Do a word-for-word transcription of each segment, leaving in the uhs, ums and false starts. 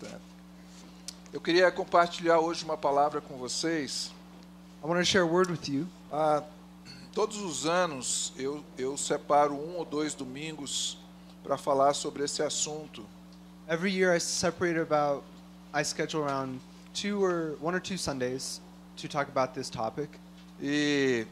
Betânia. Eu queria compartilhar hoje uma palavra com vocês. I want to share a word with you. Ah, todos os anos eu, eu separo um ou dois domingos para falar sobre esse assunto. Every year I separate about, I schedule around two or one or two Sundays to talk about this topic. E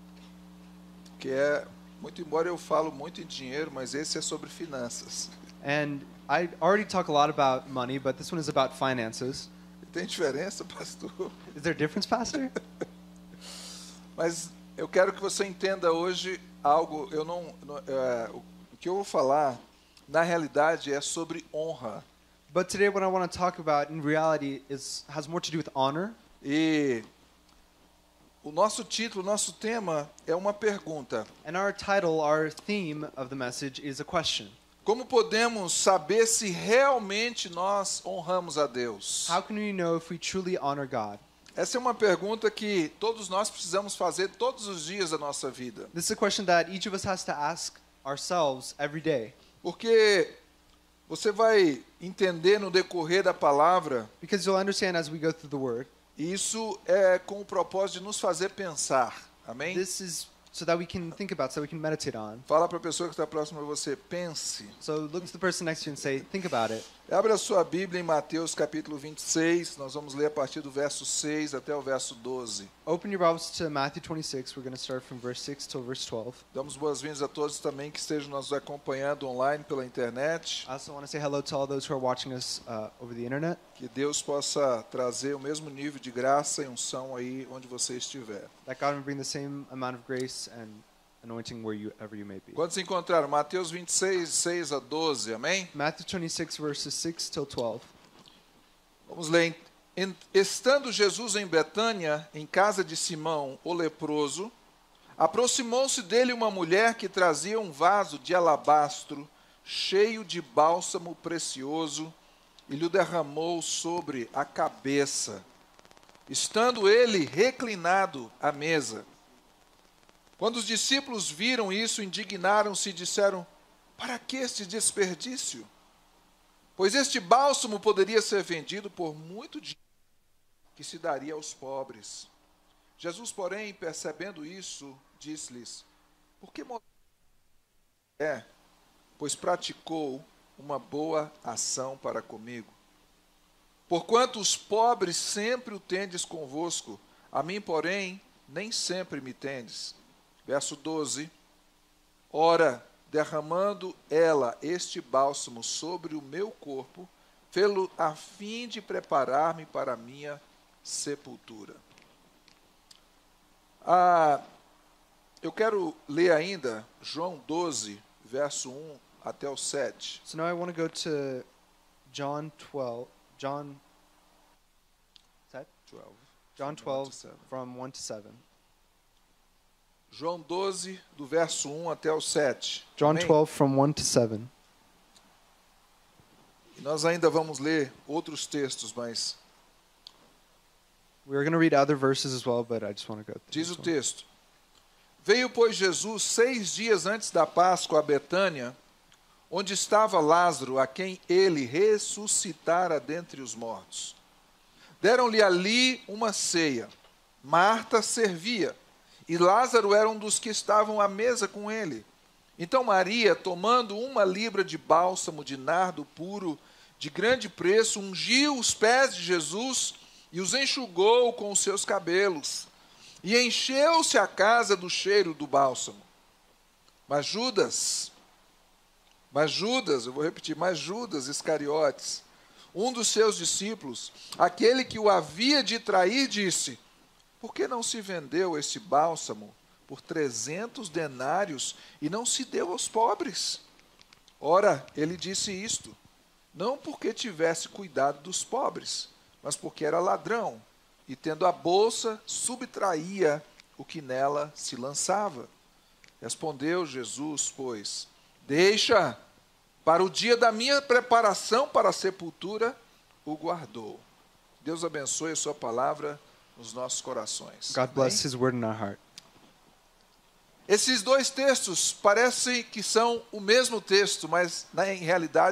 que é, muito embora eu falo muito em dinheiro, mas esse é sobre finanças. And I already talk a lot about money, but this one is about finances. Tem diferença, pastor? Is there a difference, Pastor? Mas eu quero que você entenda hoje algo. Eu não, não é, o que eu vou falar, na realidade, é sobre honra. But today what I want to talk about in reality is has more to do with honor. E o nosso título, o nosso tema é uma pergunta. And our title, our theme of the message is a question. Como podemos saber se realmente nós honramos a Deus? How can we know if we truly honor God? Essa é uma pergunta que todos nós precisamos fazer todos os dias da nossa vida. This is a question that each of us has to ask ourselves every day. Porque você vai entender no decorrer da palavra, Because you'll understand as we go through the word. e isso é com o propósito de nos fazer pensar. Amém? This is so that we can think about, so we can meditate on. Fala para a pessoa que está próxima a você, pense. So look to the person next to you and say, think about it. Abra a sua Bíblia em Mateus capítulo vinte e seis, nós vamos ler a partir do verso seis até o verso doze. Open your Bibles to Matthew twenty-six. We're going to start from verse six till verse twelve. Damos boas-vindas a todos também que estejam nos acompanhando online pela internet. I also want to say hello to all those who are watching us uh, over the internet. Que Deus possa trazer o mesmo nível de graça e unção aí onde você estiver. That God will bring the same amount of grace and anointing wherever you may be. Quantos encontraram? Mateus vinte e seis, seis a doze, amém? Matthew twenty-six, verses six till twelve. Vamos ler. Estando Jesus em Betânia, em casa de Simão, o leproso, aproximou-se dele uma mulher que trazia um vaso de alabastro cheio de bálsamo precioso e lhe derramou sobre a cabeça, estando ele reclinado à mesa. Quando os discípulos viram isso, indignaram-se e disseram: para que este desperdício? Pois este bálsamo poderia ser vendido por muito dinheiro que se daria aos pobres. Jesus, porém, percebendo isso, disse-lhes: por que morreu? É, pois praticou uma boa ação para comigo. Porquanto os pobres sempre o tendes convosco, a mim, porém, nem sempre me tendes. Verso doze. Ora, derramando ela este bálsamo sobre o meu corpo, fê-lo a fim de preparar-me para a minha sepultura. Ah, eu quero ler ainda João doze, verso um até o sete. So now I want to go to John twelve. John. Is that? twelve. John From one to twelve, seven. from one to seven. João doze, do verso um até o sete. John Amém? twelve, from one to seven. E nós ainda vamos ler outros textos, mas We're going to read other verses as well, but I just want to go through diz this o one. texto: Veio, pois, Jesus seis dias antes da Páscoa a Betânia, onde estava Lázaro, a quem ele ressuscitara dentre os mortos. Deram-lhe ali uma ceia. Marta servia, e Lázaro era um dos que estavam à mesa com ele. Então Maria, tomando uma libra de bálsamo de nardo puro, de grande preço, ungiu os pés de Jesus e os enxugou com os seus cabelos. E encheu-se a casa do cheiro do bálsamo. Mas Judas, mas Judas, eu vou repetir, mas Judas Iscariotes, um dos seus discípulos, aquele que o havia de trair, disse: por que não se vendeu este bálsamo por trezentos denários e não se deu aos pobres? Ora, ele disse isto, não porque tivesse cuidado dos pobres, mas porque era ladrão, e tendo a bolsa, subtraía o que nela se lançava. Respondeu Jesus, pois: deixa, para o dia da minha preparação para a sepultura, o guardou. Deus abençoe a sua palavra nos nossos corações. God bless His word in our heart. Esses dois textos parecem que são o mesmo texto, mas na, em realidade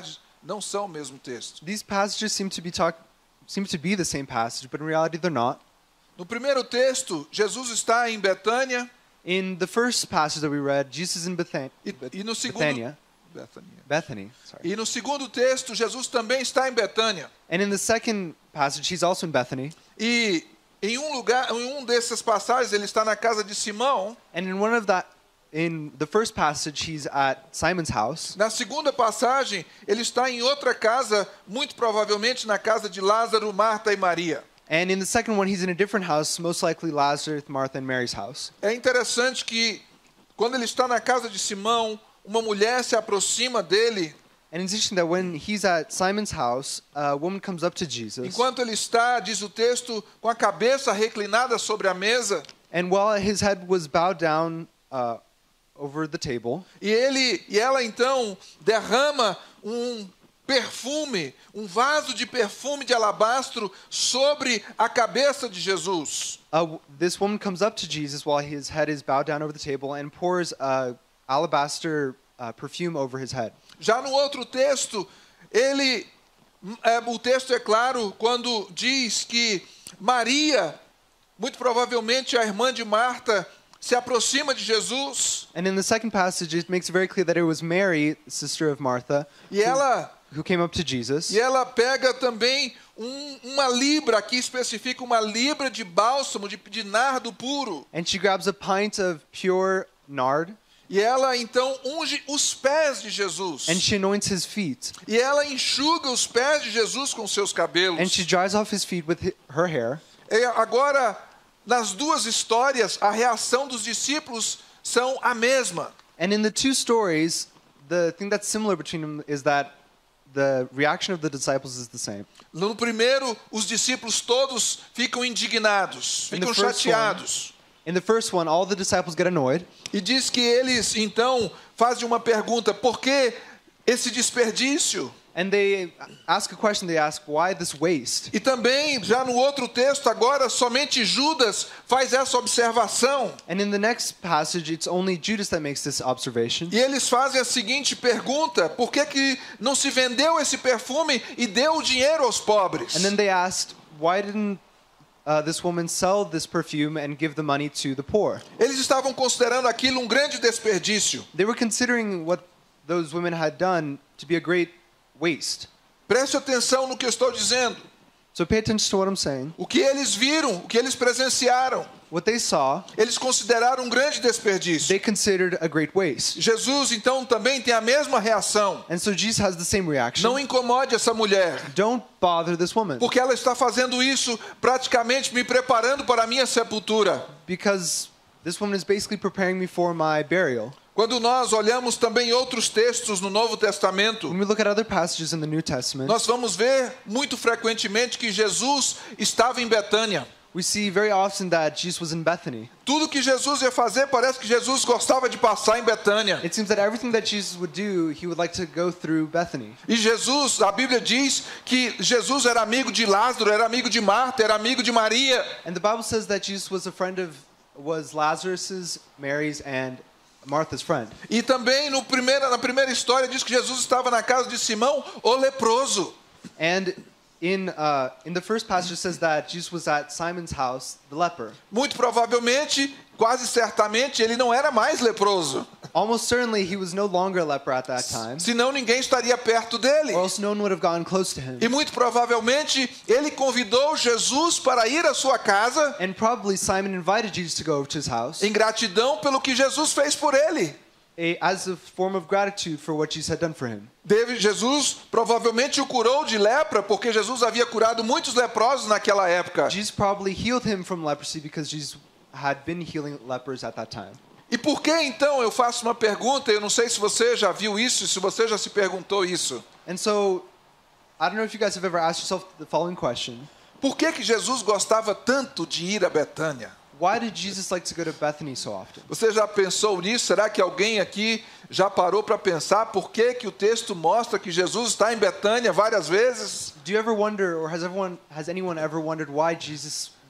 não são o mesmo texto. These passages seem to be talk, seem to be the same passage, but in reality they're not. No primeiro texto, Jesus está em Betânia. In the first passage that we read, Jesus is in Bethan- E, e no segundo, Bethania, Bethania. Bethany, sorry. E no segundo texto, Jesus também está em Betânia. And in the second passage, he's also in Bethany. E em um lugar, em um dessas passagens, ele está na casa de Simão. And in one of that, in the first passage, he's at Simon's house. Na segunda passagem, ele está em outra casa, muito provavelmente na casa de Lázaro, Marta e Maria. And in the second one, he's in a different house, most likely Lazarus, Martha, and Mary's house. É interessante que, quando ele está na casa de Simão, uma mulher se aproxima dele. And it's interesting that when he's at Simon's house, a woman comes up to Jesus. Enquanto ele está, diz o texto, com a cabeça reclinada sobre a mesa. And while his head was bowed down uh, over the table, E, ele, e ela então derrama um perfume, um vaso de perfume de alabastro sobre a cabeça de Jesus. uh, this woman comes up to Jesus while his head is bowed down over the table and pours uh, alabaster uh, perfume over his head. Já no outro texto, ele, é, o texto é claro quando diz que Maria, muito provavelmente a irmã de Marta, se aproxima de Jesus And in the second passage, it makes it very clear that it was Mary, sister of Martha, e ela, who came up to Jesus. e ela pega também um, uma libra, aqui especifica uma libra de bálsamo, de, de nardo puro. And she grabs a pint of pure nard, E ela então unge os pés de Jesus. and she anoints his feet. E ela enxuga os pés de Jesus com seus cabelos. And she dries off his feet with hi- her hair. E agora, nas duas histórias, a reação dos discípulos são a mesma. And in the two stories, the thing that's similar between them is that the reaction of the disciples is the same. No primeiro, os discípulos todos ficam indignados, In the ficam first chateados. In the first one, all the disciples get annoyed. E diz que eles, então, fazem uma pergunta: por que esse desperdício? And they ask a question, they ask, why this waste? E também, já no outro texto, agora, somente Judas faz essa observação. And in the next passage, it's only Judas that makes this observation. E eles fazem a seguinte pergunta: por que, que não se vendeu esse perfume e deu o dinheiro aos pobres? And then they asked, why didn't uh, this woman sell this perfume and give the money to the poor? Eles estavam considerando aquilo um grande desperdício. They were considering what those women had done to be a great waste. Preste atenção no que eu estou dizendo. So pay attention to what I'm saying. O que eles viram, o que eles presenciaram, What they saw, eles consideraram um grande desperdício. they considered a great waste. Jesus, então, também tem a mesma reação. And so Jesus has the same reaction. Não incomode essa mulher, Don't bother this woman, porque ela está fazendo isso praticamente me preparando para a minha sepultura. because this woman is basically preparing me for my burial. Quando nós olhamos também outros textos no Novo Testamento, When we look at other passages in the New Testament, nós vamos ver muito frequentemente que Jesus estava em Betânia. we see very often that Jesus was in Bethany. Tudo que Jesus ia fazer, parece que Jesus gostava de passar em Betânia. It seems that everything that Jesus would do, he would like to go through Bethany. E Jesus, a Bíblia diz que Jesus era amigo de Lázaro, era amigo de Marta, era amigo de Maria. And the Bible says that Jesus was a friend of, was Lazarus's, Mary's, and Martha's friend. E também no primeira, na primeira história diz que Jesus estava na casa de Simão, o leproso. And in uh, in the first passage it says that Jesus was at Simon's house, the leper. Muito provavelmente, quase certamente, ele não era mais leproso. Almost certainly he was no longer a leper at that time, Senão ninguém estaria perto dele. or else no one would have gotten close to him. E muito provavelmente ele convidou Jesus para ir à sua casa And probably Simon invited Jesus to go over to his house em gratidão pelo que Jesus fez por ele. a, as a form of gratitude for what Jesus had done for him. Deve, Jesus provavelmente o curou de lepra, porque Jesus havia curado muitos leprosos naquela época. Jesus probably healed him from leprosy because Jesus had been healing lepers at that time. E por que então, eu faço uma pergunta, eu não sei se você já viu isso, se você já se perguntou isso. And so, I don't know if you guys have ever asked yourself the following question. Por que que Jesus gostava tanto de ir a Betânia? Why did Jesus like to go to Bethany so often? Você já pensou nisso? Será que alguém aqui já parou para pensar por que que o texto mostra que Jesus está em Betânia várias vezes? Do you ever wonder, or has everyone, has anyone ever wondered why Jesus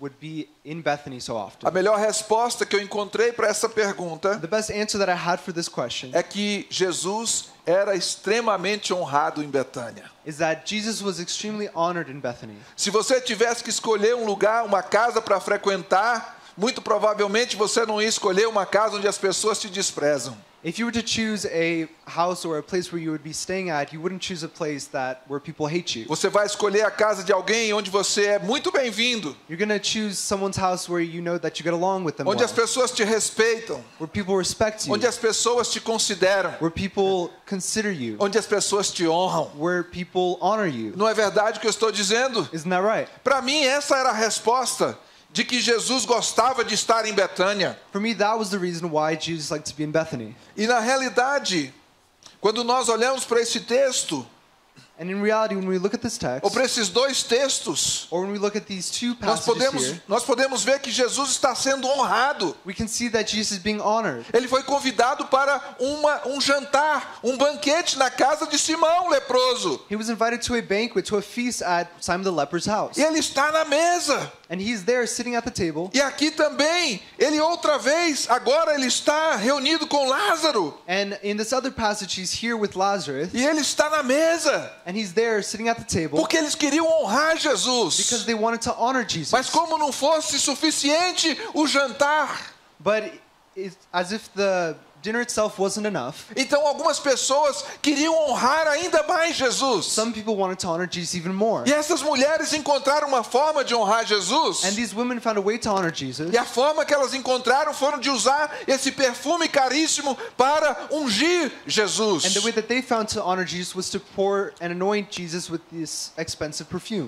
would be in Bethany so often? A melhor resposta que eu encontrei para essa pergunta The best answer that I had for this question é que Jesus era extremamente honrado em Betânia. is that Jesus was extremely honored in Bethany. Se você tivesse que escolher um lugar, uma casa para frequentar, muito provavelmente você não ia escolher uma casa onde as pessoas te desprezam. If you were to choose a house or a place where you would be staying at, you wouldn't choose a place that where people hate you. Você vai escolher a casa de alguém onde você é muito bem-vindo, You're going to choose someone's house where you know that you get along with them onde well, as pessoas te respeitam, where people respect you, onde as pessoas te consideram, where people consider you, onde as pessoas te honram. where people honor you. Não é verdade o que eu estou dizendo? Isn't that right? Para mim, essa era a resposta de que Jesus gostava de estar em Betânia. For me, that was the reason why Jesus liked to be in Bethany. E na realidade, quando nós olhamos para esse texto, And in reality, when we look at this text, ou para esses dois textos, or when we look at these two nós passages podemos, here, nós podemos ver que Jesus está sendo honrado. we can see that Jesus is being honored. Ele foi convidado para uma, um jantar, um banquete na casa de Simão, leproso. He was invited to a banquet, to a feast at Simon the leper's house. E ele está na mesa. And he's there sitting at the table. E aqui também, ele outra vez, agora ele está reunido com Lázaro. And in this other passage, he's here with Lazarus. E ele está na mesa. And he's there sitting at the table Porque eles queriam honrar Jesus. because they wanted to honor Jesus. Mas como não fosse suficiente o jantar, But it's as if the dinner itself wasn't enough. então algumas pessoas queriam honrar ainda mais Jesus. Some people wanted to honor Jesus even more. E essas mulheres encontraram uma forma de honrar Jesus. And these women found a way to honor Jesus. E a forma que elas encontraram foram de usar esse perfume caríssimo para ungir Jesus. And the way that they found to honor Jesus was to pour and anoint Jesus with this expensive perfume.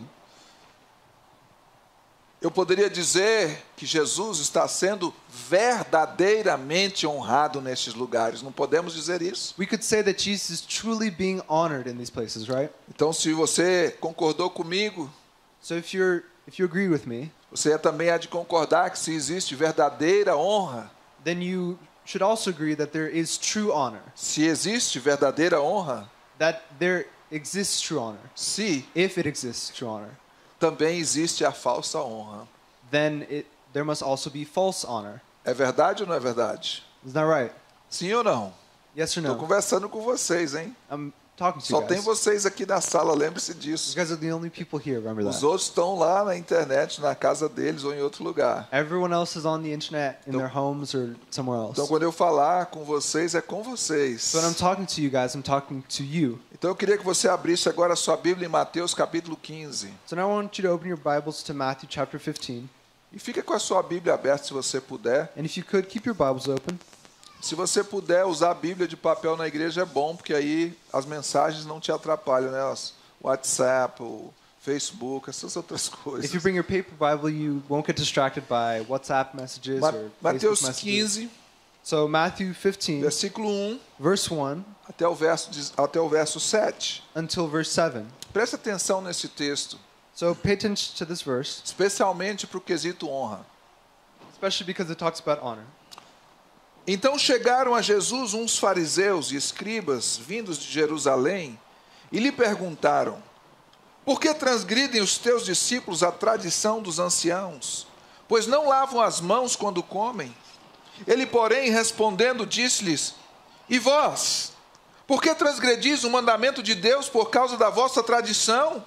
Eu poderia dizer que Jesus está sendo verdadeiramente honrado nestes lugares. Não podemos dizer isso? We could say that Jesus is truly being honored in these places, right? Então, se você concordou comigo, So if you're if you agree with me, você também há de concordar que se existe verdadeira honra, then you should also agree that there is true honor. se existe verdadeira honra, That there exists true honor. se If it exists true honor, também existe a falsa honra. then it there must also be false honor. É verdade ou não é verdade? Isn't that right? Sim ou não? Yes or Estou no? conversando com vocês, hein? I'm talking to Só you tem guys. vocês aqui na sala, lembre-se You disso. guys are the only people here, remember Os that. outros estão lá na internet, na casa deles ou em outro lugar. Everyone else is on the internet, in Então- their homes or somewhere else. Então, quando eu falar com vocês, é com vocês. So when I'm talking to you guys, I'm talking to you. Então, eu queria que você abrisse agora a sua Bíblia em Mateus capítulo quinze. So now I want you to open your Bibles to Matthew chapter fifteen. E fica com a sua Bíblia aberta, se você puder. And if you could, keep your Bibles open. Se você puder usar a Bíblia de papel na igreja, é bom, porque aí as mensagens não te atrapalham, né? As- O WhatsApp, o Facebook, essas outras coisas. If you bring your paper Bible, you won't get distracted by WhatsApp messages Ma- or Mateus Facebook messages. quinze, So Matthew fifteen, versículo um verse one até o verso, de- até o verso sete. until verse seven. Presta atenção nesse texto, So pay attention to this verse, especialmente para o quesito honra. especially because it talks about honor. Então chegaram a Jesus uns fariseus e escribas vindos de Jerusalém e lhe perguntaram: por que transgridem os teus discípulos a tradição dos anciãos, pois não lavam as mãos quando comem? Ele, porém, respondendo, disse-lhes: e vós, por que transgredis o mandamento de Deus por causa da vossa tradição?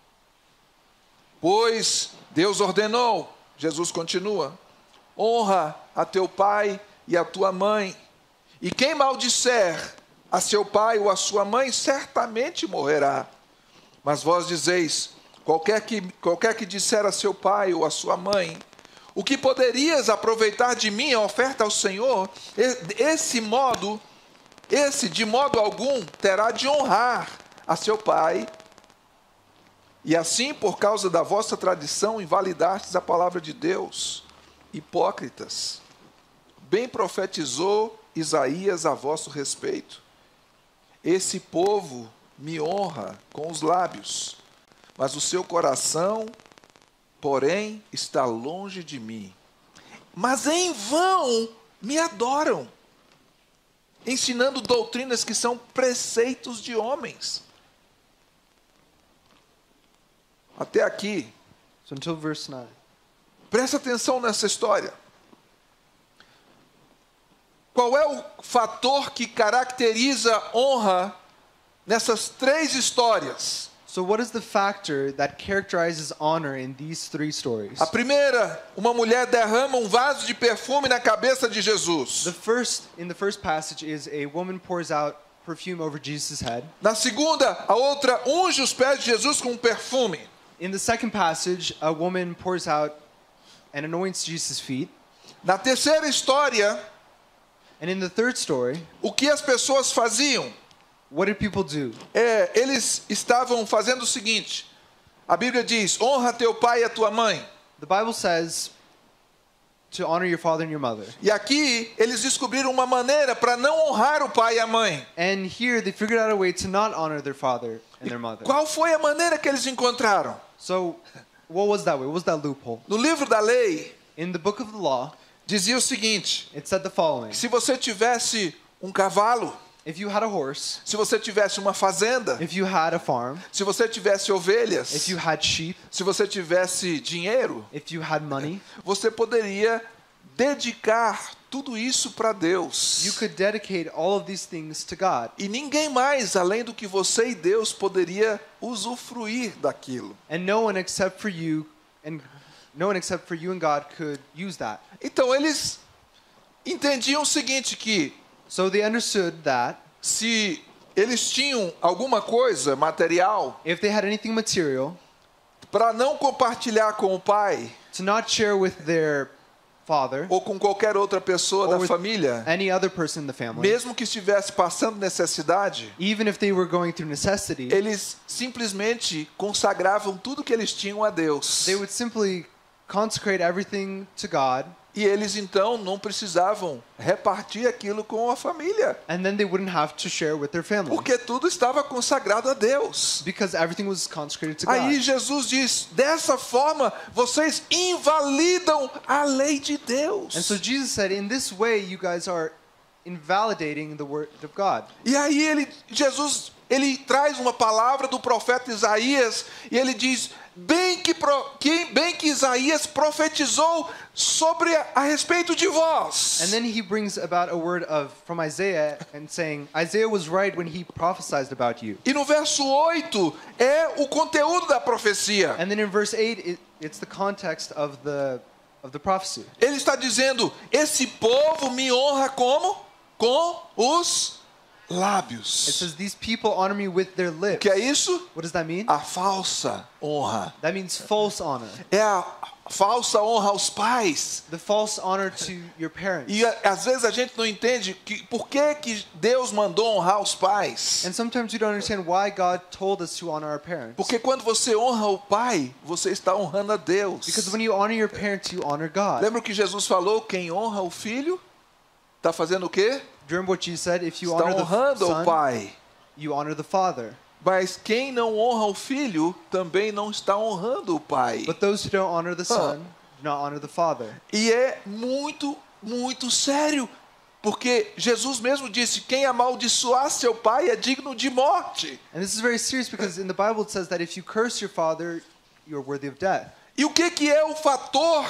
Pois Deus ordenou, Jesus continua, honra a teu pai e a tua mãe, e quem maldisser a seu pai ou a sua mãe, certamente morrerá. Mas vós dizeis, qualquer que, qualquer que disser a seu pai ou a sua mãe, o que poderias aproveitar de mim a oferta ao Senhor, esse modo, esse de modo algum terá de honrar a seu pai. E assim, por causa da vossa tradição, invalidastes a palavra de Deus. Hipócritas, bem profetizou Isaías a vosso respeito. Esse povo me honra com os lábios, mas o seu coração, porém, está longe de mim. Mas em vão me adoram, ensinando doutrinas que são preceitos de homens. Até aqui, So until verse nine. Presta atenção nessa história. Qual é o fator que caracteriza honra nessas três histórias? So what is the factor that characterizes honor in these three stories? A primeira, uma mulher derrama um vaso de perfume na cabeça de Jesus. The first, in the first passage, is a woman pours out perfume over Jesus' head. Na segunda, a outra unge os pés de Jesus com um perfume. In the second passage, a woman pours out and anoints Jesus' feet. Na terceira história, And in the third story, o que as pessoas faziam? what did people do? É, eles estavam fazendo o seguinte. A Bíblia diz: honra teu pai e a tua mãe. The Bible says to honor your father and your mother. E aqui eles descobriram uma maneira para não honrar o pai e a mãe. And here they figured out a way to not honor their father and their mother. Qual foi a maneira que eles encontraram? So what was that way? What was that loophole? No livro da lei, In the book of the law, dizia o seguinte: it said the following. se você tivesse um cavalo, If you had a horse, se você tivesse uma fazenda, if you had a farm, se você tivesse ovelhas, if you had sheep, se você tivesse dinheiro, if you had money, você poderia dedicar tudo isso para Deus. you could dedicate all of these things to God. E ninguém mais, além do que você e Deus, poderia usufruir daquilo. And no one except for you and no one except for you and God could use that. Então eles entendiam o seguinte, que So they understood that se eles tinham alguma coisa material, if they had anything material, para não compartilhar com o pai to not share with their father ou com qualquer outra pessoa or da with família, any other person in the family, mesmo que estivesse passando necessidade, even if they were going through necessity, eles simplesmente consagravam tudo que eles tinham a Deus. they would simply consecrate everything to God, E eles então não precisavam repartir aquilo com a família, and then they wouldn't have to share with their family porque tudo estava consagrado a Deus. because everything was consecrated to Aí God. Jesus diz: dessa forma vocês invalidam a lei de Deus. And so Jesus said, in this way you guys are invalidating the word of God. E aí ele, Jesus, ele traz uma palavra do profeta Isaías e ele diz: bem que, pro, que, bem que Isaías profetizou sobre a, a respeito de vós. And then he brings about a word of from Isaiah and saying, Isaiah was right when he prophesied about you. E no verso oito é o conteúdo da profecia. And then in verse eight, it, it's the context of the of the prophecy. Ele está dizendo: esse povo me honra como? Com os It lábios. says, these people honor me with their O lips. que é isso? What does that mean? A falsa honra. That means false honor. É a falsa honra aos pais. The false honor to your parents. E a- às vezes a gente não entende que, por que, que Deus mandou honrar os pais. And sometimes we don't understand why God told us to honor our parents. Porque quando você honra o pai, você está honrando a Deus. Because when you honor your parents, you honor God. Lembra o que Jesus falou? Quem honra o filho, está fazendo o quê? Do you remember what Jesus said? If you Está honor the honrando o son, pai. you honor the father. Mas quem não honra o filho, também não está honrando o pai. But those who don't honor the son do not honor the father. E é muito, muito sério. Porque Jesus mesmo disse: quem amaldiçoar seu pai é digno de morte. And this is very serious because in the Bible it says that if you curse your father, you're worthy of death. E o que, que é o fator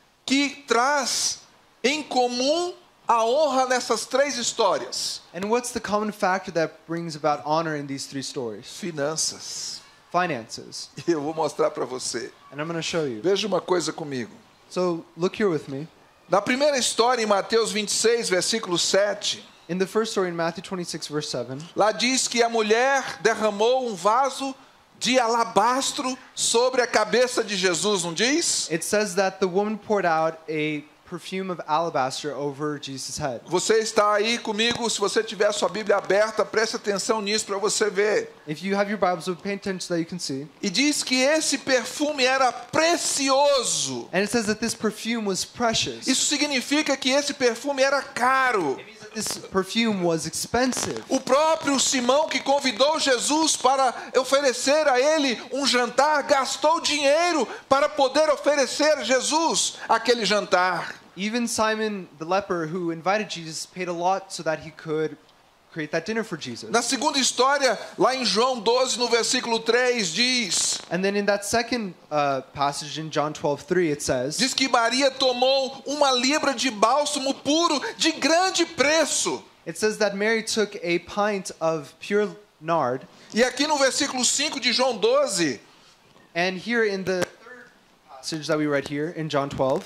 que traz em comum a honra nessas três histórias? And what's the common factor that brings about honor in these three stories? Finanças. Finances. E eu vou mostrar para você. And I'm going to show you. Veja uma coisa comigo. So look here with me. Na primeira história, em Mateus vinte e seis, versículo sete, In the first story in Matthew twenty-six, verse seven, lá diz que a mulher derramou um vaso de alabastro sobre a cabeça de Jesus, não diz? it says that the woman poured out a perfume of alabaster over Jesus' head. Você está aí comigo? Se você tiver a sua Bíblia aberta, preste atenção nisso para você ver. If you have your Bibles, so pay attention so that you can see. E diz que esse perfume era precioso. And it says that this perfume was precious. Isso significa que esse perfume era caro. It means that this perfume was expensive. O próprio Simão, que convidou Jesus para oferecer a ele um jantar, gastou dinheiro para poder oferecer a Jesus aquele jantar. Even Simon the leper, who invited Jesus, paid a lot so that he could create that dinner for Jesus. Na segunda história, lá em João doze, no versículo três, diz, And then in that second uh, passage in John twelve three, it says, diz que Maria tomou uma libra de bálsamo puro de grande preço. it says that Mary took a pint of pure nard. E aqui no versículo cinco de João doze, And here in the third passage that we read here in John twelve,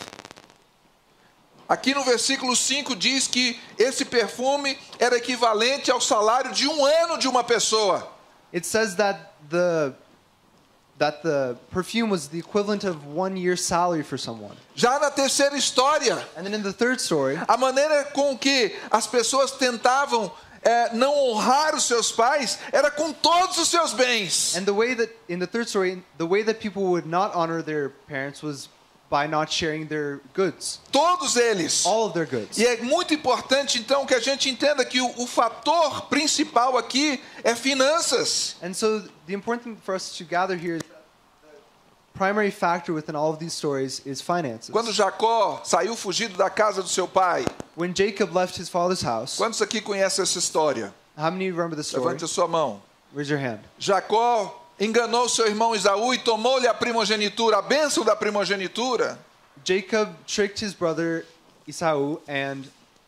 aqui no versículo cinco diz que esse perfume era equivalente ao salário de um ano de uma pessoa. it says that the that the perfume was the equivalent of one year's salary for someone. Já na terceira história, And then in the third story, a maneira com que as pessoas tentavam é, não honrar os seus pais era com todos os seus bens. and the way that in the third story, the way that people would not honor their parents was by not sharing their goods, Todos eles. all of their goods. E é muito importante, então, que a gente entenda que o, o fator principal aqui é finanças. And so the important thing for us to gather here is that the primary factor within all of these stories is finances. Quando Jacó saiu fugido da casa do seu pai, When Jacob left his father's house, quantos aqui conhecem essa história? how many remember the story? Levante a sua mão. Raise your hand. Jacó enganou seu irmão Esaú e tomou-lhe a primogenitura, a bênção da primogenitura. Jacob tricked his brother Esau and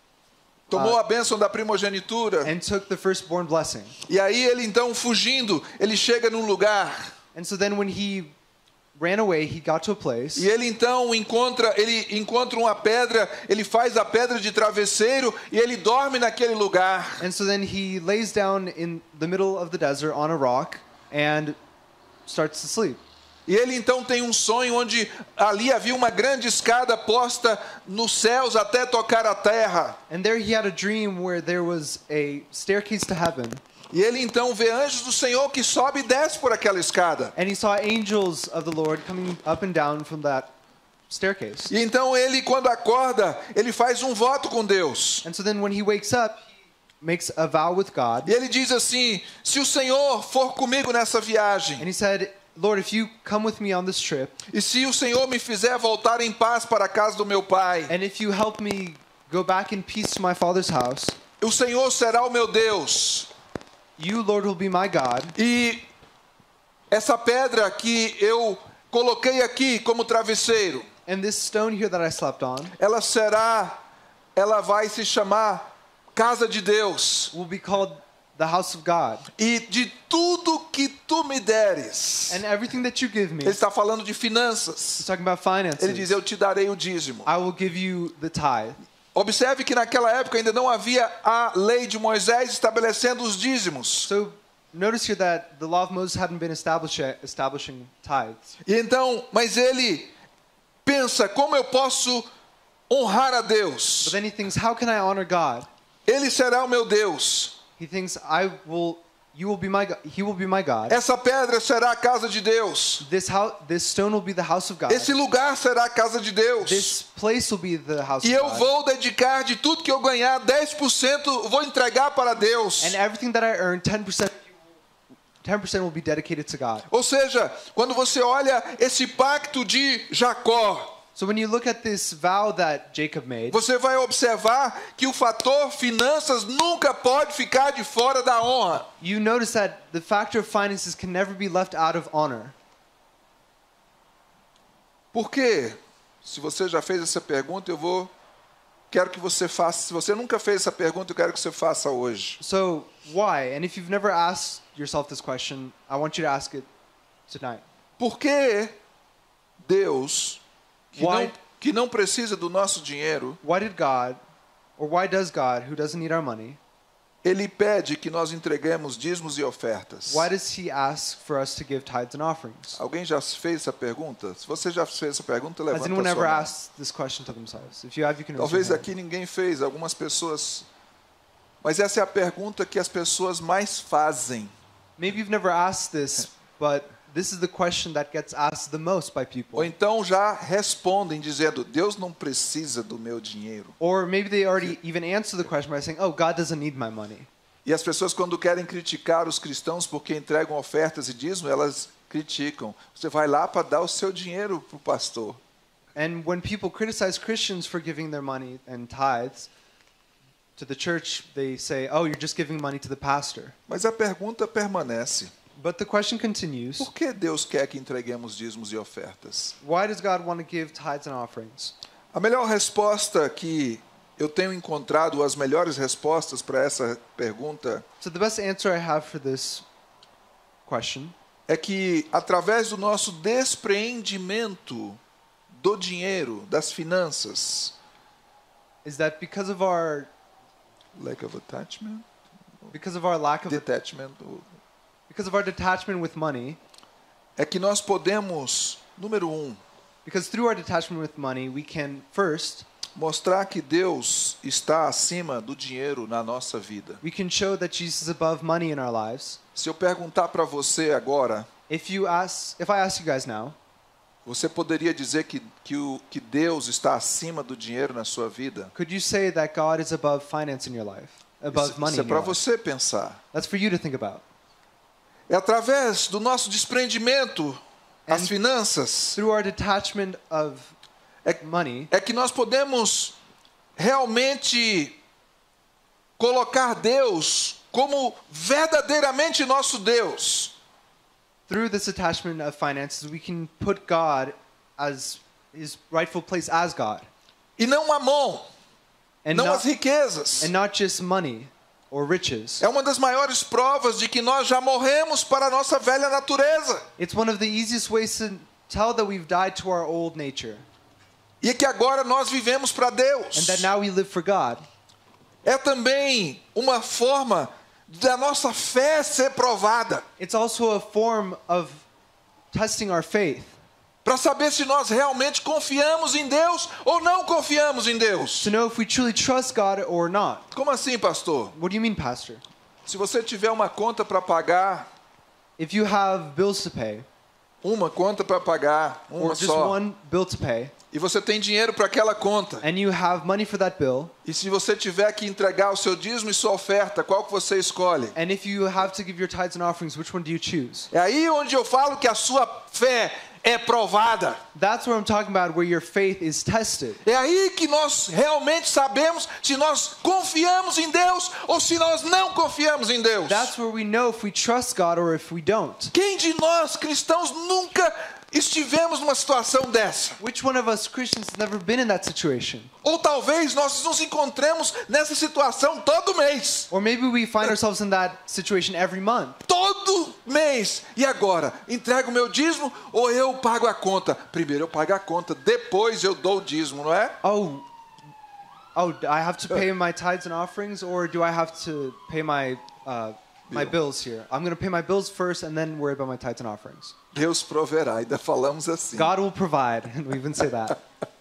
Tomou Ah. a bênção da primogenitura. and took the firstborn blessing. E aí ele então, fugindo, ele chega num lugar. And so then when he ran away, he got to a place, E ele então encontra, ele encontra uma pedra, ele faz a pedra de travesseiro e ele dorme naquele lugar. and so then he lays down in the middle of the desert on a rock and starts to sleep. E ele então tem um sonho onde ali havia uma grande escada posta nos céus até tocar a terra. And there he had a dream where there was a staircase to heaven. E ele então vê anjos do Senhor que sobe e desce por aquela escada. And he saw angels of the Lord coming up and down from that staircase. E então ele, quando acorda, ele faz um voto com Deus. And so then when he wakes up, he makes a vow with God. E ele diz assim: se o Senhor for comigo nessa viagem, And he said, Lord, if you come with me on this trip, e se o Senhor me fizer voltar em paz para a casa do meu pai, and if you help me go back in peace to my father's house, o Senhor será o meu Deus. you, Lord, will be my God. E essa pedra que eu coloquei aqui como travesseiro, And this stone here that I slept on ela será, ela vai se chamar Casa de Deus. will be called the house of God. E de tudo que tu me deres, And everything that you give me, ele he's está falando de finanças. talking about finances. Ele diz: eu te darei o dízimo. I will give you the tithe. Observe que naquela época ainda não havia a lei de Moisés estabelecendo os dízimos. So notice here that the law of Moses hadn't been established yet, establishing tithes. E então, mas ele pensa: como eu posso honrar a Deus? But then he thinks, how can I honor God? Ele será o meu Deus. He thinks, I will, you will be my, Go- he will be my God. Essa pedra será a casa de Deus. This house, this stone will be the house of God. Esse lugar será a casa de Deus. This place will be the house E of eu God. vou dedicar de tudo que eu ganhar, dez por cento vou entregar para Deus. And everything that I earn, ten percent, ten percent will be dedicated to God. Ou seja, quando você olha esse pacto de Jacó, So when you look at this vow that Jacob made, você vai observar que o fator finanças nunca pode ficar de fora da honra. you notice that the factor of finances can never be left out of honor. Por quê? Se você já fez essa pergunta, eu vou quero que você faça. Se você nunca fez essa pergunta, eu quero que você faça hoje. So why? And if you've never asked yourself this question, I want you to ask it tonight. Por que Deus, que Why- não, que não precisa do nosso dinheiro, Why did God, or why does God, who doesn't need our money, Ele pede que nós entreguemos dízimos e ofertas? why does he ask for us to give tithes and offerings? Alguém já fez essa pergunta? Se você já fez essa pergunta, Has levanta anyone a ever sua mão. asked this question to themselves? If you have, you can raise Talvez your hand. aqui ninguém fez, algumas pessoas. Mas essa é a pergunta que as pessoas mais fazem. Maybe you've never asked this, but this is the question that gets asked the most by people. Ou então já respondem dizendo: Deus não precisa do meu dinheiro. Or maybe they already even answer the question by saying, oh, God doesn't need my money. E as pessoas, quando querem criticar os cristãos porque entregam ofertas e dízimo, elas criticam. Você vai lá para dar o seu dinheiro para o pastor. And when people criticize Christians for giving their money and tithes, to the church, they say, "Oh, you're just giving money to the pastor." Mas a pergunta permanece. But the question continues, Por que Deus quer que entreguemos dízimos e ofertas? why does God want to give tithes and offerings? A melhor resposta que eu tenho encontrado, as melhores respostas para essa pergunta, So the best answer I have for this question é que através do nosso despreendimento do dinheiro, das finanças, is that because of our lack of attachment, because of our lack of detachment, because of our detachment with money, é que nós podemos, número um, because through our detachment with money, we can first mostrar que Deus está acima do dinheiro na nossa vida. we can show that Jesus is above money in our lives. Se eu perguntar para você agora, If you ask, if I ask you guys now, você poderia dizer que, que, o, que Deus está acima do dinheiro na sua vida? could you say that God is above finance in your life, above Isso, money isso é in para your life? você pensar. That's for you to think about. É através do nosso desprendimento às And- finanças Through our detachment of money, é que nós podemos realmente colocar Deus como verdadeiramente nosso Deus. through this attachment of finances, we can put God as his rightful place as God, E não Mamon, and não not, as riquezas. and not just money or riches. É uma das maiores provas de que nós já morremos para a nossa velha natureza. It's one of the easiest ways to tell that we've died to our old nature, E que agora nós vivemos para Deus. and that now we live for God. É também uma forma da nossa fé ser provada. It's also a form of testing our faith, Para saber se nós realmente confiamos em Deus ou não confiamos em Deus. to know if we truly trust God or not. Como assim, pastor? What do you mean, Pastor? Se você tiver uma conta para pagar, If you have bills to pay, uma conta para pagar, uma or just só, one bill to pay, e você tem dinheiro para aquela conta, and you have money for that bill, e se você tiver que entregar o seu dízimo e sua oferta, qual que você escolhe? and if you have to give your tithes and offerings, which one do you choose? É aí onde eu falo que a sua fé é provada. That's what I'm talking about, where your faith is tested. É aí que nós realmente sabemos se nós confiamos em Deus ou se nós não confiamos em Deus. That's where we know if we trust God or if we don't. Quem de nós cristãos nunca estivemos numa situação dessa? Which one of us Christians has never been in that situation? Ou talvez nós nos encontremos nessa situação todo mês. Or maybe we find ourselves in that situation every month. Todo mês. E agora? Entrego o meu dízimo ou eu pago a conta? Primeiro eu pago a conta, depois eu dou o dízimo, não é? Oh, oh, I have to pay my tithes and offerings, or do I have to pay my uh, my Bill. bills here? I'm going to pay my bills first and then worry about my tithes and offerings. Deus proverá, ainda falamos assim. God will provide, and we even say that.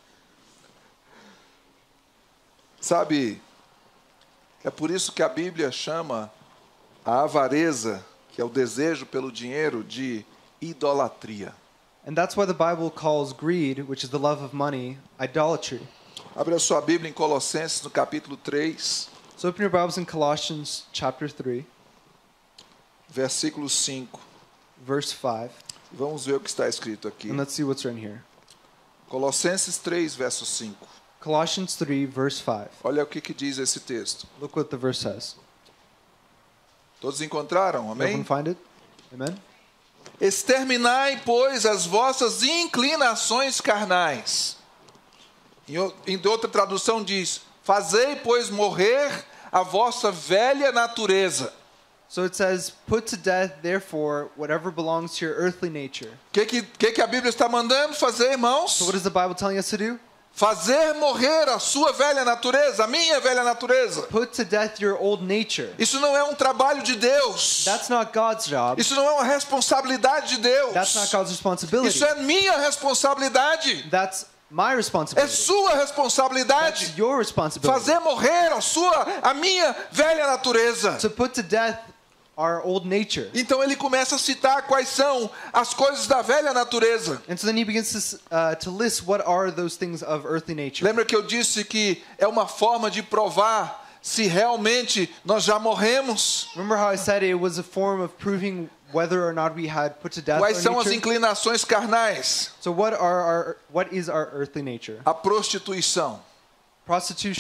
Sabe, é por isso que a Bíblia chama a avareza, que é o desejo pelo dinheiro, de idolatria. And that's why the Bible calls greed, which is the love of money, idolatry. Abra sua Bíblia em Colossenses, no capítulo três, So open your Bibles in Colossians chapter three, versículo cinco. verse five, Vamos ver o que está escrito aqui. and let's see what's written here. Colossenses três, verso cinco. Colossians three, verse five. Olha o que, que diz esse texto. Look what the verse says. Todos encontraram? Everyone Amém? find it? Amen? Exterminai, pois, as vossas inclinações carnais. Em, o- em outra tradução diz, fazei, pois, morrer a vossa velha natureza. So it says, put to death, therefore, whatever belongs to your earthly nature. O que, que, que, que a Bíblia está mandando fazer, irmãos? So what is the Bible telling us to do? Fazer morrer a sua velha natureza, a minha velha natureza. Put to death your old nature. Isso não é um trabalho de Deus. That's not God's job. Isso não é uma responsabilidade de Deus. That's not God's responsibility. Isso é minha responsabilidade. That's my É responsibility. sua responsabilidade. That's your responsibility. Fazer morrer a sua, a minha velha natureza. To put to death our old nature. Então ele começa a citar quais são as coisas da velha natureza. And so then he begins to, uh, to list what are those things of earthly nature. Lembra que eu disse que é uma forma de provar se realmente nós já morremos? Remember how I said it was a form of proving whether or not we had put to death Quais our são as nature? inclinações carnais? So what are our what is our earthly nature? A prostituição, Prostitution,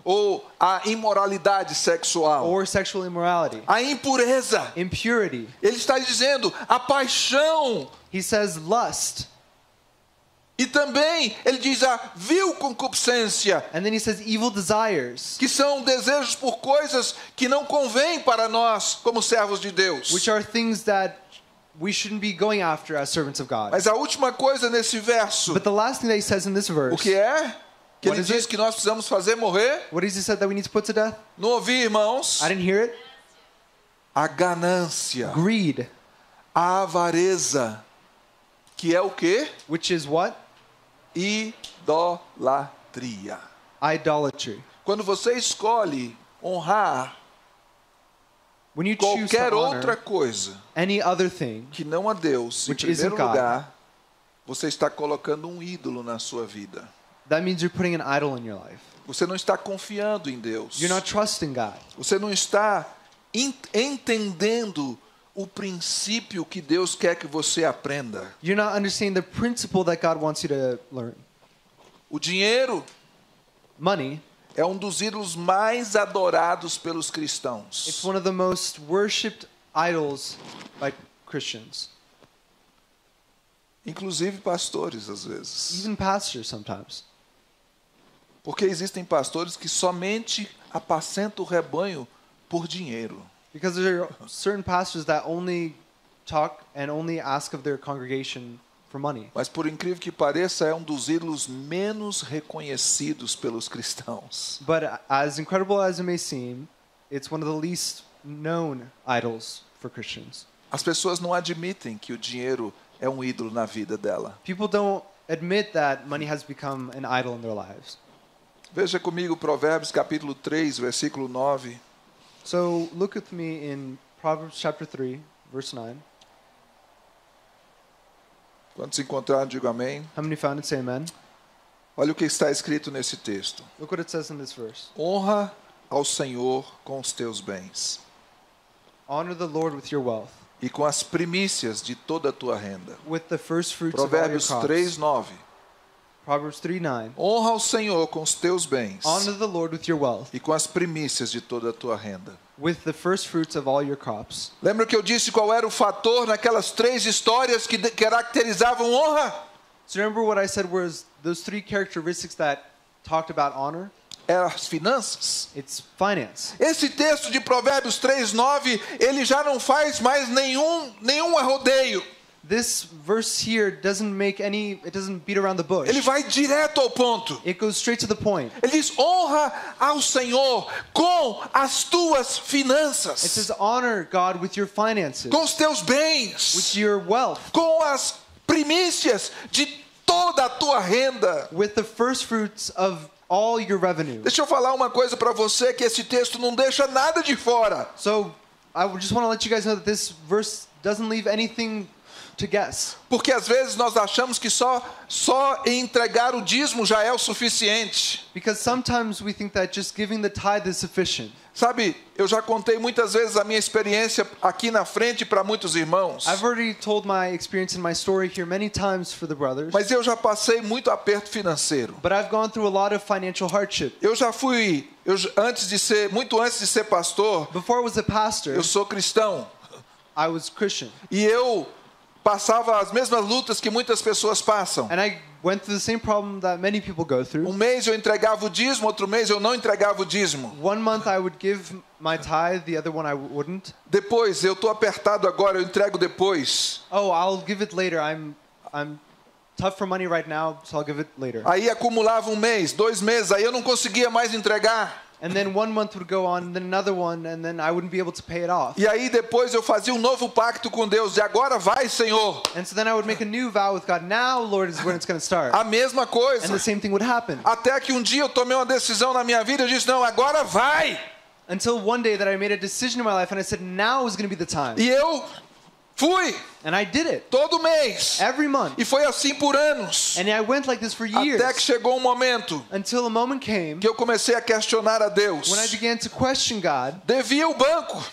ou a imoralidade sexual, or sexual immorality, a impureza. impurity. Ele está dizendo a paixão. He says lust. E também ele diz a vil concupiscência, And then he says evil desires, que são desejos por coisas que não convêm para nós como servos de Deus. which are things that we shouldn't be going after as servants of God. Mas a última coisa nesse verso, But the last thing that he says in this o verse, que é? Que What ele is diz it? que nós precisamos fazer morrer. what is he said that we need to put to death? Não ouvi, irmãos? I didn't hear it. A ganância, Greed, a avareza, que é o quê? which is what? Idolatria. Idolatry. Quando você escolhe honrar When you choose qualquer to outra honor coisa any other thing, que não a Deus, em Which isn't primeiro God. lugar, você está colocando um ídolo na sua vida. that means you're putting an idol in your life. Você não está confiando em Deus. You're not trusting God. Você não está en- entendendo o princípio que Deus quer que você aprenda. You're not understanding the principle that God wants you to learn. O dinheiro Money, é um dos ídolos mais adorados pelos it's cristãos. one of the most worshipped idols by Christians, Inclusive pastores, às vezes. even pastors sometimes. Porque existem pastores que somente apacentam o rebanho por dinheiro. Because there are certain pastors that only talk and only ask of their congregation for money. Mas por incrível que pareça, é um dos ídolos menos reconhecidos pelos cristãos. But as incredible as it may seem, it's one of the least known idols for Christians. As pessoas não admitem que o dinheiro é um ídolo na vida dela. People don't admit that money has become an idol in their lives. Veja comigo Provérbios capítulo três, versículo nove. So look with me in Proverbs chapter three, verse nine. Quando se encontrar, digo amém. How many found it? Say amen. Olha o que está escrito nesse texto. Look what it says in this verse. Honra ao Senhor com os teus bens Honor the Lord with your wealth, e com as primícias de toda a tua renda. with the first fruits of all your Provérbios crops. três, nove. Proverbs three nine. Honra ao Senhor com os teus bens Honor the Lord with your wealth, e com as primícias de toda a tua renda. with the first fruits of all your crops. Lembra que eu disse qual era o fator naquelas três histórias que de- caracterizavam honra? So remember what I said was those three characteristics that talked about honor? Eram as finanças. It's finance. Esse texto de Provérbios três, nove, ele já não faz mais nenhum, nenhum arrodeio. This verse here doesn't make any, it doesn't beat around the bush. Ele vai direto ao ponto. It goes straight to the point. Ele diz, honra ao Senhor com as tuas It finanças, says honor God with your finances, com os teus with bens, your wealth, com as primícias de toda a tua renda. with the first fruits of all your revenue. Deixa eu falar uma coisa para você, que esse texto não deixa nada de fora. So I would just want to let you guys know that this verse doesn't leave anything to guess. Porque às vezes nós achamos que só, só entregar o dízimo já é o suficiente. Because sometimes we think that just giving the tithe is sufficient. Sabe, eu já contei muitas vezes a minha experiência aqui na frente para muitos irmãos. I've already told my experience and my story here many times for the brothers, Mas eu já passei muito aperto financeiro. but I've gone through a lot of financial hardship. Eu já fui, eu, j- antes de ser, muito antes de ser pastor, Before I was a pastor, eu sou cristão. I was Christian, E eu passava as mesmas lutas que muitas pessoas passam. and I went through the same problem that many people go Um through. mês eu entregava o dízimo, outro mês eu não entregava o dízimo. One month I would give my tithe, the other one I wouldn't. Depois, eu estou apertado agora, eu entrego depois. Oh, I'll give it later. I'm I'm tough for money right now, so I'll give it later. Aí acumulava um mês, dois meses, aí eu não conseguia mais entregar. And then one month would go on, and then another one, and then I wouldn't be able to pay it off. E aí depois eu fazia um novo pacto com Deus, de agora vai, Senhor. And so then I would make a new vow with God. Now, Lord, is when it's going to start. A mesma And coisa. the same thing would happen. Até que um dia eu tomei uma decisão na minha vida, eu disse, não, agora vai. Until one day that I made a decision in my life, and I said, now is going to be the time. E eu fui, And I did it todo mês. every month. E foi assim por anos. And I went like this for years. Até que chegou um momento Until a moment came que eu comecei a questionar a Deus. when I began to question God. Devia o banco.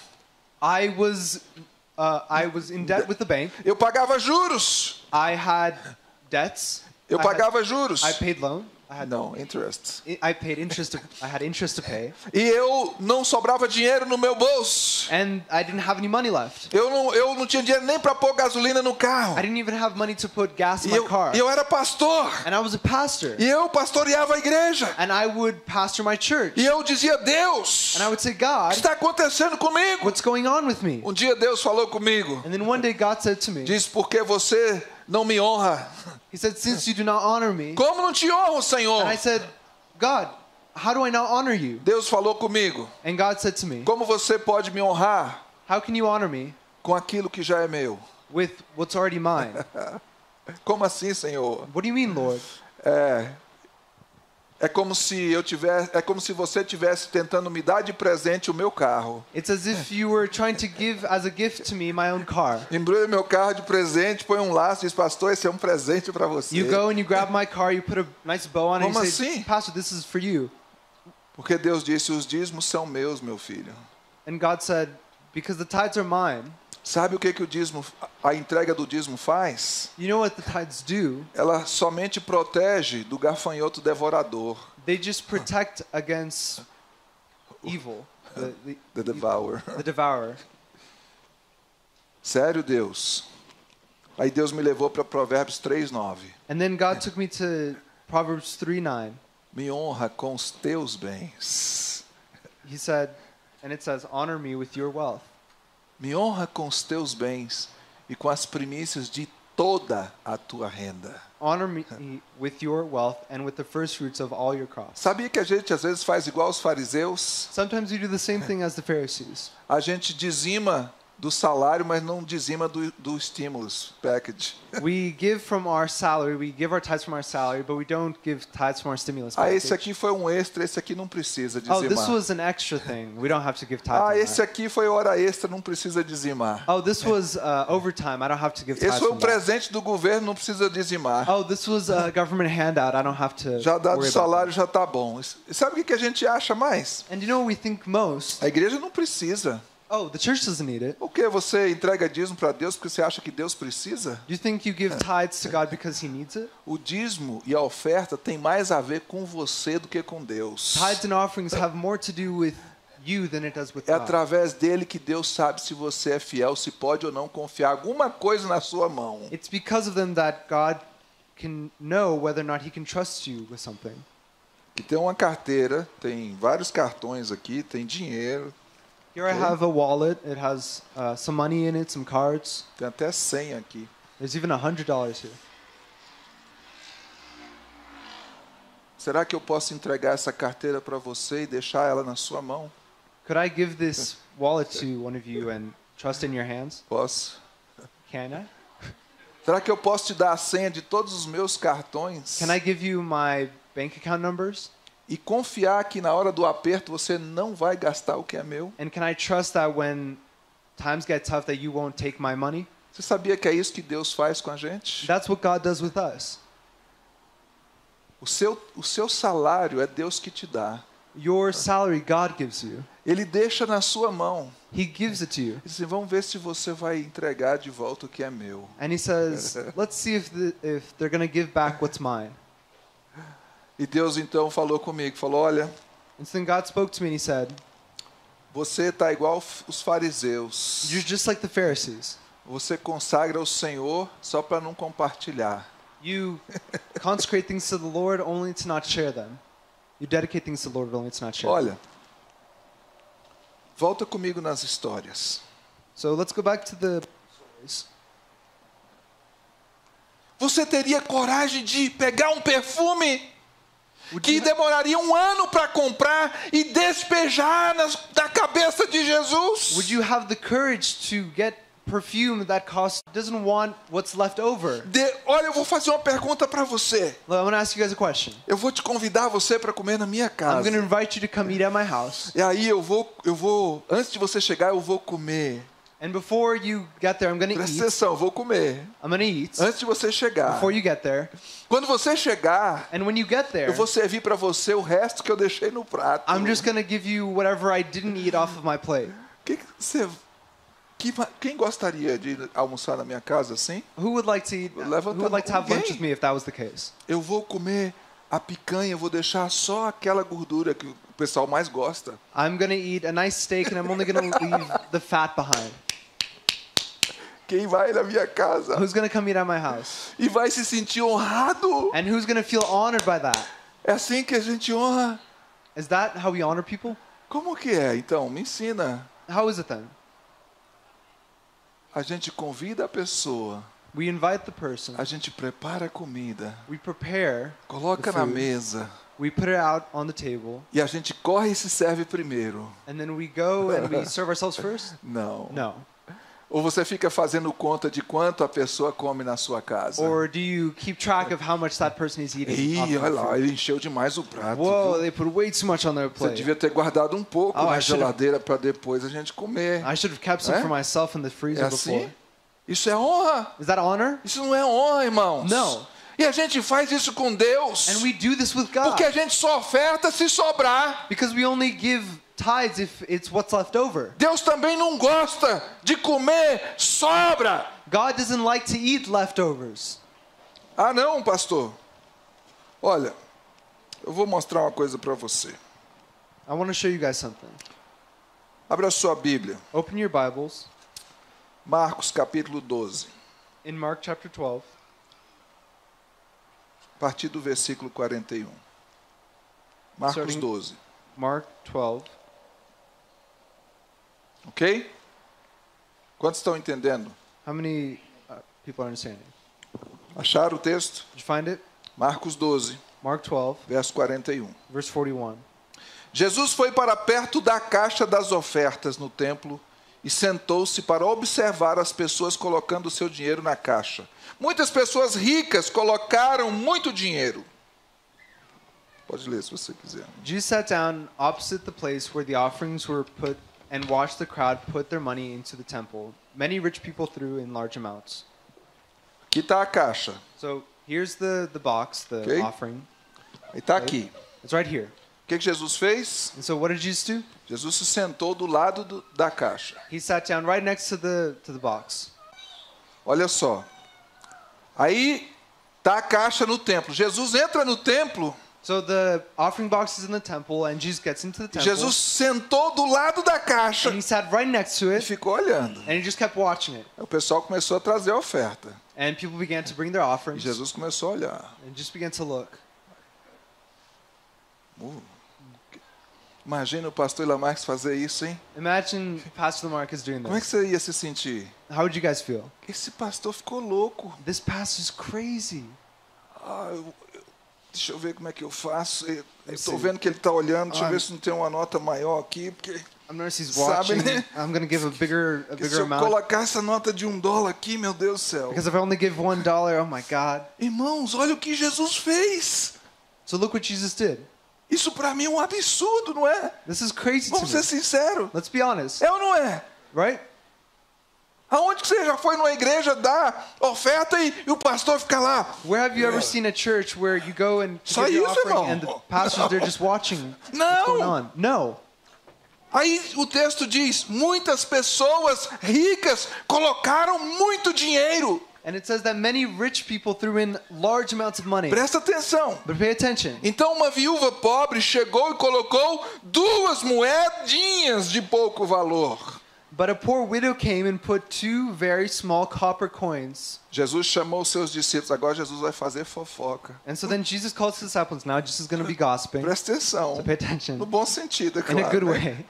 I was, uh, I was in debt with the bank. Eu pagava juros. I had debts. Eu I, had- pagava juros. I paid loan. I had Não, interest. I paid interest. To, I had interest to pay, E eu não sobrava dinheiro no meu bolso. and I didn't have any money left. Eu não, eu não tinha dinheiro nem para pôr gasolina no carro. I didn't even have money to put gas in E my eu, car. e eu era pastor. And I was a pastor. E eu pastoreava a igreja. And I would pastor my church. E eu dizia, Deus, And I would say, o que God, está acontecendo comigo? what's going on with me? Um dia Deus falou comigo. And then one day God said to me, Diz, porque você não me honra. He said, since you do not honor me. Como não te honro, Senhor? And I said, God, how do I not honor you? Deus falou comigo. And God said to me, Como você pode me honrar how can you honor me com aquilo que já é meu? with what's already mine? Como assim, Senhor? What do you mean, Lord? É, é como se eu tivesse, é como se você tivesse tentando me dar de presente o meu carro. It's as if you were trying to give as a gift to me my own car. Embrulha meu carro de presente, põe um laço e diz, pastor, esse é um presente para você. You go and you grab my car, you put a nice bow on it, and Como you say, assim? Pastor, this is for you. Porque Deus disse, os dízimos são meus, meu filho. And God said, because the tithes are mine. Sabe o que que o dízimo, a entrega do dízimo faz? You know what the tithes do? Ela somente protege do gafanhoto devorador, They just protect against evil, the, the, the devourer. the devourer. Sério, Deus? Aí Deus me levou para Provérbios três, nove. And then God took me to Proverbs three nine. Me honra com os teus bens. He said, and it says, honor me with your wealth. Me honra com os teus bens e com as primícias de toda a tua renda. Honor me with your wealth and with the first fruits of all your crops. Sabia que a gente às vezes faz igual os fariseus? Sometimes we do the same thing as the Pharisees. A gente dizima do salário, mas não dizima do, do stimulus package. We give from our salary, we give our tithes from our salary, but we don't give tithes from our stimulus Ah, package. esse aqui foi um extra, esse aqui não precisa Oh, this dizimar. was an extra thing. We don't have to give tithes. Ah, on esse that. aqui foi hora extra, não precisa dizimar. Oh, this was uh, overtime. I don't have to give tithes Esse foi um from that. presente do governo, não precisa dizimar. Oh, this was a government handout. I don't have to Já dado o worry about salário, já tá bom. E sabe o que que a gente acha mais? that. And you know what we think most? A igreja não precisa. Oh, the church doesn't need it. Por que você entrega dízimo para Deus porque você acha que Deus precisa? Do you think you give tithes to God because He needs it? O dízimo e a oferta tem mais a ver com você do que com Deus. Tithes and offerings have more to do with you than it does with É God. através dele que Deus sabe se você é fiel, se pode ou não confiar alguma coisa na sua mão. It's because of them that God can know whether or not He can trust you with something. Que tem uma carteira, tem vários cartões aqui, tem dinheiro, Here I have a wallet. It has uh, some money in it, some cards. tem até senha aqui. There's even a hundred dollars here. Será que eu posso entregar essa carteira para você e deixar ela na sua mão? Could I give this wallet to one of you and trust in your hands? Posso. Can I? Será que eu posso te dar a senha de todos os meus cartões? Can I give you my bank account numbers? E confiar que na hora do aperto você não vai gastar o que é meu? And can I trust that when times get tough that you won't take my money? Você sabia que é isso que Deus faz com a gente? That's what God does with us. O seu, o seu salário é Deus que te dá. Your salary God gives you. Ele deixa na sua mão. He gives it to you. Ele diz, vamos ver se você vai entregar de volta o que é meu. And he says, let's see if, the, if they're going to give back what's mine. E Deus então falou comigo, falou, olha, And so then God spoke to me and he said, você está igual os fariseus. you're just like the Pharisees. Você consagra o Senhor só para não compartilhar. You consecrate things to the Lord only to not share them. You dedicate things to the Lord only to not share them. Olha, volta comigo nas histórias. So let's go back to the... Você teria coragem de pegar um perfume que demoraria um ano para comprar e despejar nas, na cabeça de Jesus? Would you have the courage to get perfume that costs doesn't want what's left over? De, olha, eu vou fazer uma pergunta para você. Look, I'm going to ask you guys a question. Eu vou te convidar você para comer na minha I'm casa. going to invite you to come eat at my house. E aí eu vou, eu vou, antes de você chegar, eu vou comer. And before you get there, I'm going to Presta eat. atenção, eu vou comer. I'm going to eat Antes de você chegar. before you get there. Quando você chegar, And when you get there, eu vou servir para você o resto que eu deixei no prato. I'm just going to give you whatever I didn't eat off of my plate. Que que você, que, quem gostaria de almoçar na minha casa assim? Who would like to eat? Levanta Who would like to have lunch ninguém. with me if that was the case? Eu vou comer a picanha eu vou deixar só aquela gordura que o pessoal mais gosta. I'm going to eat a nice steak and I'm only going to leave the fat behind. Quem vai na minha casa Who's going to come eat at my house? e vai se sentir honrado. And who's going to feel honored by that? É assim que a gente honra. Is that how we honor people? Como que é? Então, me ensina. How is it then? A gente convida a pessoa, We invite the person. a gente prepara a comida, We prepare. coloca The na food. mesa We put it out on the table. e a gente corre e se serve primeiro. And then we go and we serve ourselves first? Não. No. Ou você fica fazendo conta de quanto a pessoa come na sua casa. Or do you keep track of how much that person is eating? off Ih, of olha the lá, food? ele encheu demais o prato. Whoa, viu? they put way too much on their Você plate. devia ter guardado um pouco Oh, na I should've- geladeira para depois a gente comer. I should have kept some É? for myself in the É freezer assim? before. Isso é honra. Is that honor? Isso não é honra, irmãos. Não. E a gente faz isso com Deus. And we do this with God. Porque a gente só oferta se sobrar. Because we only give tithes if it's what's left over. Deus também não gosta de comer sobra. God doesn't like to eat leftovers. Ah, não, pastor. Olha, eu vou mostrar uma coisa para você. I want to show you guys something. Abra sua Bíblia. Open your Bibles Marcos capítulo doze. in Mark chapter twelve. A partir do versículo quarenta e um. Marcos Starting- doze. Mark twelve. Ok? Quantos estão entendendo? How many uh, people are understanding? Acharam o texto? Did you find it? Marcos doze, Mark twelve, verso quarenta e um. verse forty-one. Jesus foi para perto da caixa das ofertas no templo e sentou-se para observar as pessoas colocando o seu dinheiro na caixa. Muitas pessoas ricas colocaram muito dinheiro. Pode ler se você quiser. Jesus sat down opposite the place where the offerings were put and watched the crowd put their money into the temple. Many rich people threw in large amounts. Aqui está a caixa. So here's the, the box, the Okay. offering. Está aqui. It's right here. O que, que Jesus fez? And so what did Jesus do? Jesus se sentou do lado do, da caixa. He sat down right next to the to the box. Olha só. Aí está a caixa no templo. Jesus entra no templo. So the offering box is in the temple, and Jesus gets into the temple. Jesus sentou do lado da caixa And he sat right next to e it, ficou olhando. and he just kept watching it. Aí o pessoal começou a trazer a oferta. And people began to bring their E offerings, Jesus começou a olhar. and just began to look. Uh, imagina o pastor Lamarques fazer isso, hein? Imagine Pastor Lamarcus doing Como é que this. você ia se sentir? How would you guys feel? Esse pastor ficou louco. This pastor's crazy. Ah, eu- eu- deixa eu ver como é que eu faço. Eu estou Esse- vendo que ele está olhando. Deixa eu Ah. ver se não tem uma nota maior aqui. Porque I'm noticing he's Sabe, watching. né? I'm going to give a bigger a porque se bigger eu amount. colocar essa nota de um dólar aqui, meu Deus do céu. Because if I only give one dollar, oh my God. Irmãos, olha o que Jesus fez. So look what Jesus did. Isso para mim é um absurdo, não é? This is crazy to Vamos ser me. sinceros. Let's be honest, É ou não é? right? Aonde que você já foi numa igreja dar oferta e, e o pastor fica lá? Where have you ever seen a church where you go and Só give your isso, offering irmão. and the pastors they're just watching what's Não. going on? No. Aí o texto diz: muitas pessoas ricas colocaram muito dinheiro. And it says that many rich people threw in large amounts of money. Presta atenção. But pay attention. Então uma viúva pobre chegou e colocou duas moedinhas de pouco valor. But a poor widow came and put two very small copper coins. Jesus chamou seus discípulos. Agora Jesus vai fazer fofoca. And so then Jesus calls his disciples. Now Jesus is going to be gossiping. Presta atenção. So pay attention. No bom sentido, é In a claro. good né? way.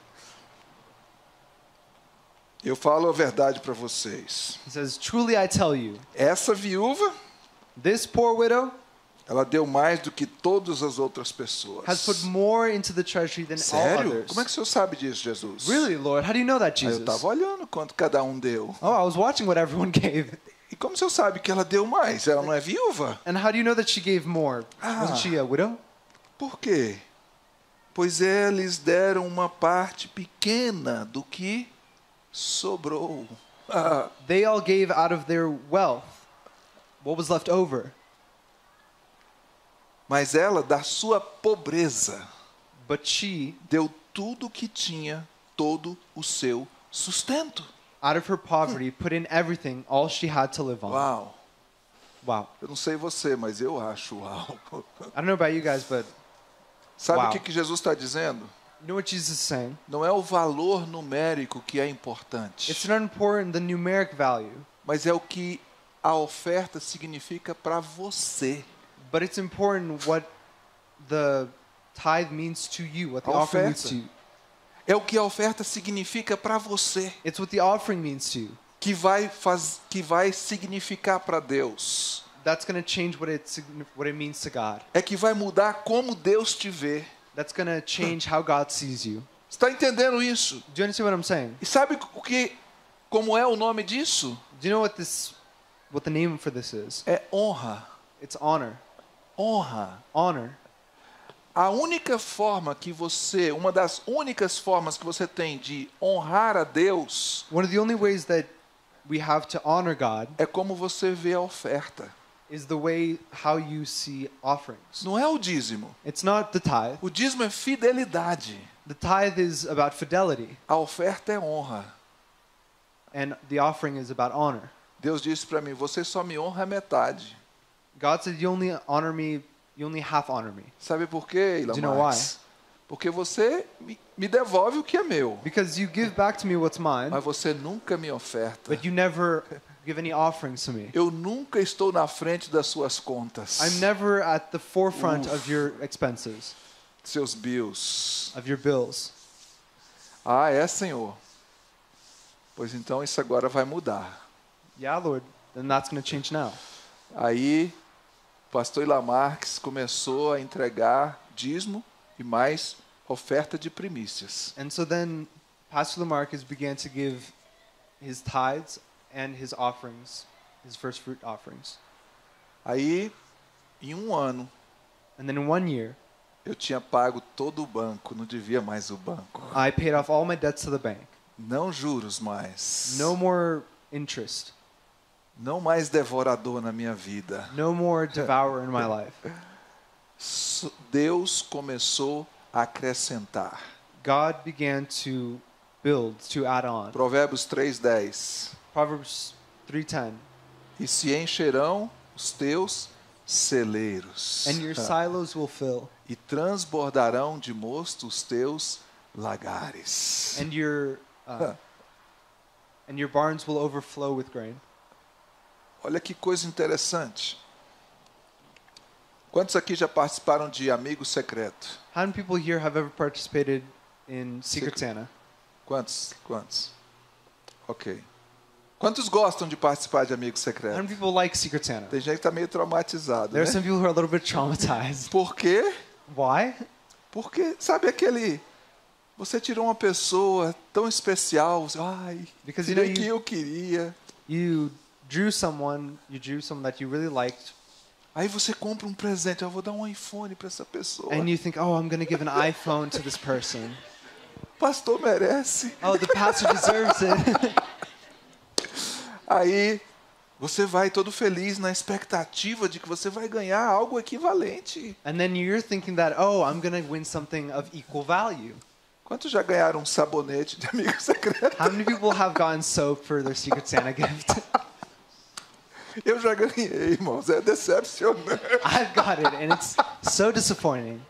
Eu falo a verdade para vocês. He says, truly I tell you, Essa viúva, this poor widow ela deu mais do que todas as outras pessoas. has put more into the treasury than all Sério? others. Como é que o senhor sabe disso, Jesus? Really, Lord? How do you know that, Aí eu Jesus? estava olhando quanto cada um deu. Oh, I was watching what everyone gave. E como o senhor sabe que ela deu mais? Ela não é viúva? And how do you know that she gave more? Ah. Wasn't she a widow? Por quê? Pois eles deram uma parte pequena do que sobrou. Ah, They all gave out of their wealth. What was left over? mas ela, da sua pobreza, But she, deu tudo o que tinha, todo o seu sustento. out of her poverty, put in everything, all she had to live on. Uau! Wow. Eu não sei você, mas eu acho uau. I don't know about you guys, but Sabe Uau. o que, que Jesus está dizendo? you know what Jesus is saying? Não é o valor numérico que é It's importante, not important the numeric value, mas é o que a oferta significa para você. but it's important what the tithe means to you, what the A offering means oferta. to you. É o que a oferta significa para você, It's what the offering means to you. que vai, faz, que vai significar para Deus. That's going to change what it signi- what it means to God. É que vai mudar como Deus te vê. That's going to change how God sees you. Está entendendo isso? Do you understand what I'm saying? E sabe o que, como é o nome disso? Do you know what this, what the name for this is? É honra. It's honor. Honra. Honor. A única forma que você, uma das únicas formas que você tem de honrar a Deus One of the only ways that we have to honor God é como você vê a oferta. is the way how you see offerings. Não é o dízimo. It's not the tithe. O dízimo é fidelidade. The tithe is about fidelity, A oferta é honra. and the offering is about honor. Deus disse para mim, você só me honra a metade. God said, "You only honor me. You only half honor me." Sabe por quê, Ilha Do you know Marques? Porque você me, me devolve o que é meu, Because you give back to me what's mine, mas você nunca me oferta. but you never give any offerings to me. Eu nunca estou na frente das suas contas, I'm never at the forefront Oof. of your expenses, seus bills. of your bills. Ah, é, Senhor? Pois então isso agora vai mudar. Yeah, Lord, then that's going to change now. Aí, o pastor Ilha Marques começou a entregar dízimo e mais oferta de primícias. And so then Pastor Lamarcus began to give his tithes and his offerings, his first fruit offerings. Aí, em um ano, And then in one year, eu tinha pago todo o banco, não devia mais o banco. I paid off all my debts to the bank. Não juros mais. No more interest. Não mais devorador na minha vida. No more devourer in my life. S- Deus começou a acrescentar. God began to build, to add on. Provérbios três, dez. Proverbs three ten. E se encherão os teus celeiros. And your silos will fill, E transbordarão de mosto os teus lagares. and your uh, and your barns will overflow with grain. Olha que coisa interessante. Quantos aqui já participaram de Amigo Secreto? How many people here have ever participated in Secret Secret- Santa? Quantos? Quantos? Ok. Quantos gostam de participar de Amigo How Secreto? many people like Secret Santa? Tem gente que está meio traumatizado, There are né? some people who are a little bit traumatized. Por quê? Why? Porque, sabe aquele... Você tirou uma pessoa tão especial, você, ai, Because you que know nem que you, eu queria. you drew someone, you drew someone that you really liked, Aí você compra um presente, eu vou dar um iPhone para essa pessoa. and you think, oh, I'm going to give an iPhone to this person. O pastor merece. Oh, the pastor deserves it. Aí você vai todo feliz na expectativa de que você vai ganhar algo equivalente. And then you're thinking that, oh, I'm going to win something of equal value. Quantos já ganharam um sabonete de amigo secreto? How many people have gotten soap for their Secret Santa gift? Eu já ganhei, irmãos. É decepcionante. I've got it, and it's so disappointing.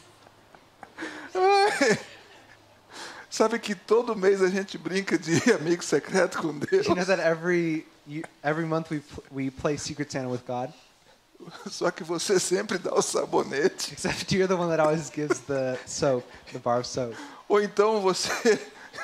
Ai. Sabe que todo mês a gente brinca de amigo secreto com Deus. You know that every you, every month we pl- we play Secret Santa with God, Só que você sempre dá o sabonete. except you're the one that always gives the soap, the bar of soap. Ou então você...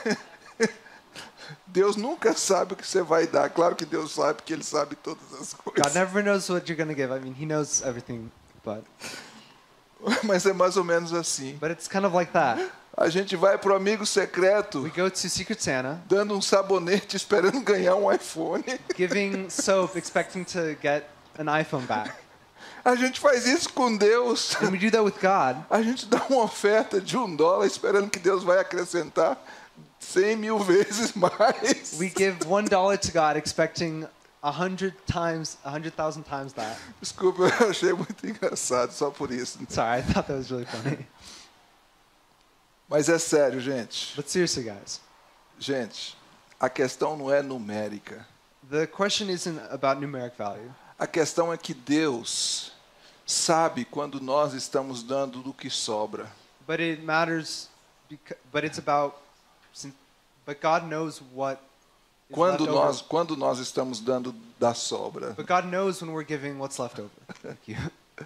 Deus nunca sabe o que você vai dar. Claro que Deus sabe, porque Ele sabe todas as God coisas. never knows what you're going to give. I mean, He knows everything, but Mas é mais ou menos assim. but it's kind of like that. A gente vai pro amigo secreto We go to Secret Santa, dando um sabonete esperando ganhar um iPhone. giving soap, expecting to get an iPhone back. A gente faz isso com Deus. And we do that with God. A gente dá uma oferta de um dólar esperando que Deus vai acrescentar cem mil vezes mais. We give one dollar to God, expecting a hundred times, a hundred thousand times that. Desculpa, eu achei muito engraçado só por isso. Sorry, I thought that was really funny. Mas é sério, gente. But seriously, guys, Gente, a questão não é numérica. the question isn't about numeric value. A questão é que Deus sabe quando nós estamos dando do que sobra. But it matters, because, but it's about, but God knows what is Quando left nós, over. quando nós estamos dando da sobra. But God knows when we're giving what's left over. Thank you.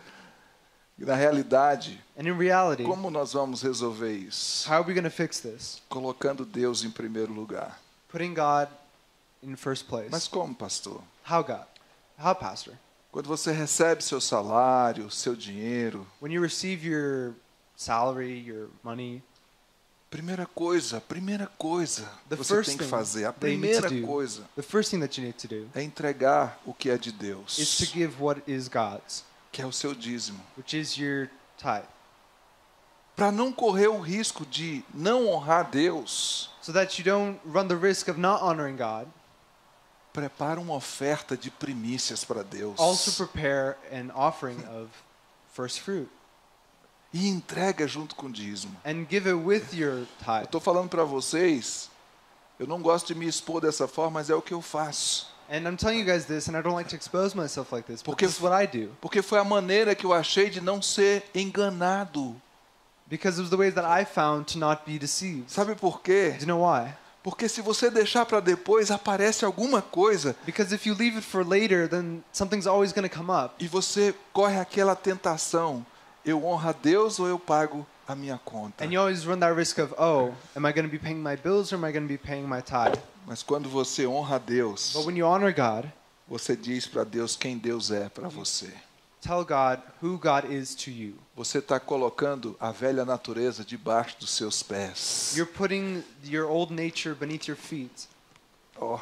E na realidade, And in reality, como nós vamos resolver isso? how are we going to fix this? Colocando Deus em primeiro lugar. Putting God in first place. Mas como, pastor? How, God? How, Pastor? Quando você recebe seu salário, seu dinheiro, When you receive your salary, your money, primeira coisa, primeira coisa the que você first tem que thing fazer, a that you need to primeira do, coisa the first thing that you need to do é entregar o que é de is to Deus, give what is God's, que é o seu dízimo. which is your tithe, Para não correr o risco de não honrar Deus, so that you don't run the risk of not honoring God. prepara uma oferta de primícias para Deus. Also prepare an offering of first fruit E entrega junto com o dízimo. and give it with your Eu tithe. estou falando para vocês, eu não gosto de me expor dessa forma, mas é o que eu faço. And I'm telling you guys this, and I don't like to expose myself like this, but Porque- this is what I do. Porque foi a maneira que eu achei de não ser enganado. Because it was the way that I found to not be deceived. Sabe por quê? Do you know why? Porque se você deixar para depois, aparece alguma coisa Because if you leave it for later, then something's always going to come up. e você corre aquela tentação. Eu honro a Deus ou eu pago a minha conta? And you always run that risk of, oh, am I going to be paying my bills or am I going to be paying my tithe? Mas quando você honra a Deus, But when you honor God, você diz para Deus quem Deus é para você. tell God who God is to you. Você está colocando a velha natureza debaixo dos seus pés. You're putting your old nature beneath your feet. Ó,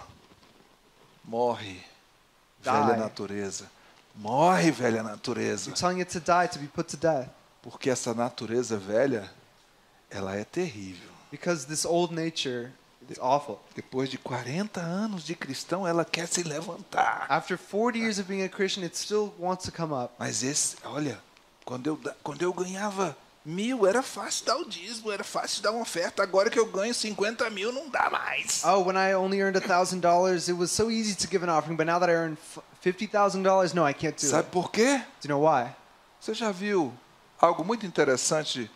morre, Die. velha natureza. Morre, velha natureza. You're telling it to die, to be put to death. Porque essa natureza velha, ela é terrível. Because this old nature is awful. Depois de quarenta anos de cristão, ela quer se levantar. After forty years of being a Christian, it still wants to come up. Mas esse, olha, quando eu, da- quando eu ganhava mil, era fácil dar o dízimo, era fácil dar uma oferta. Agora que eu ganho cinquenta mil, não dá mais. Oh, when I only earned one thousand dollars, it was so easy to give an offering, but now that I earn fifty thousand dollars, no, I can't do Sabe it. por quê? Do you know why? Você já viu algo muito interessante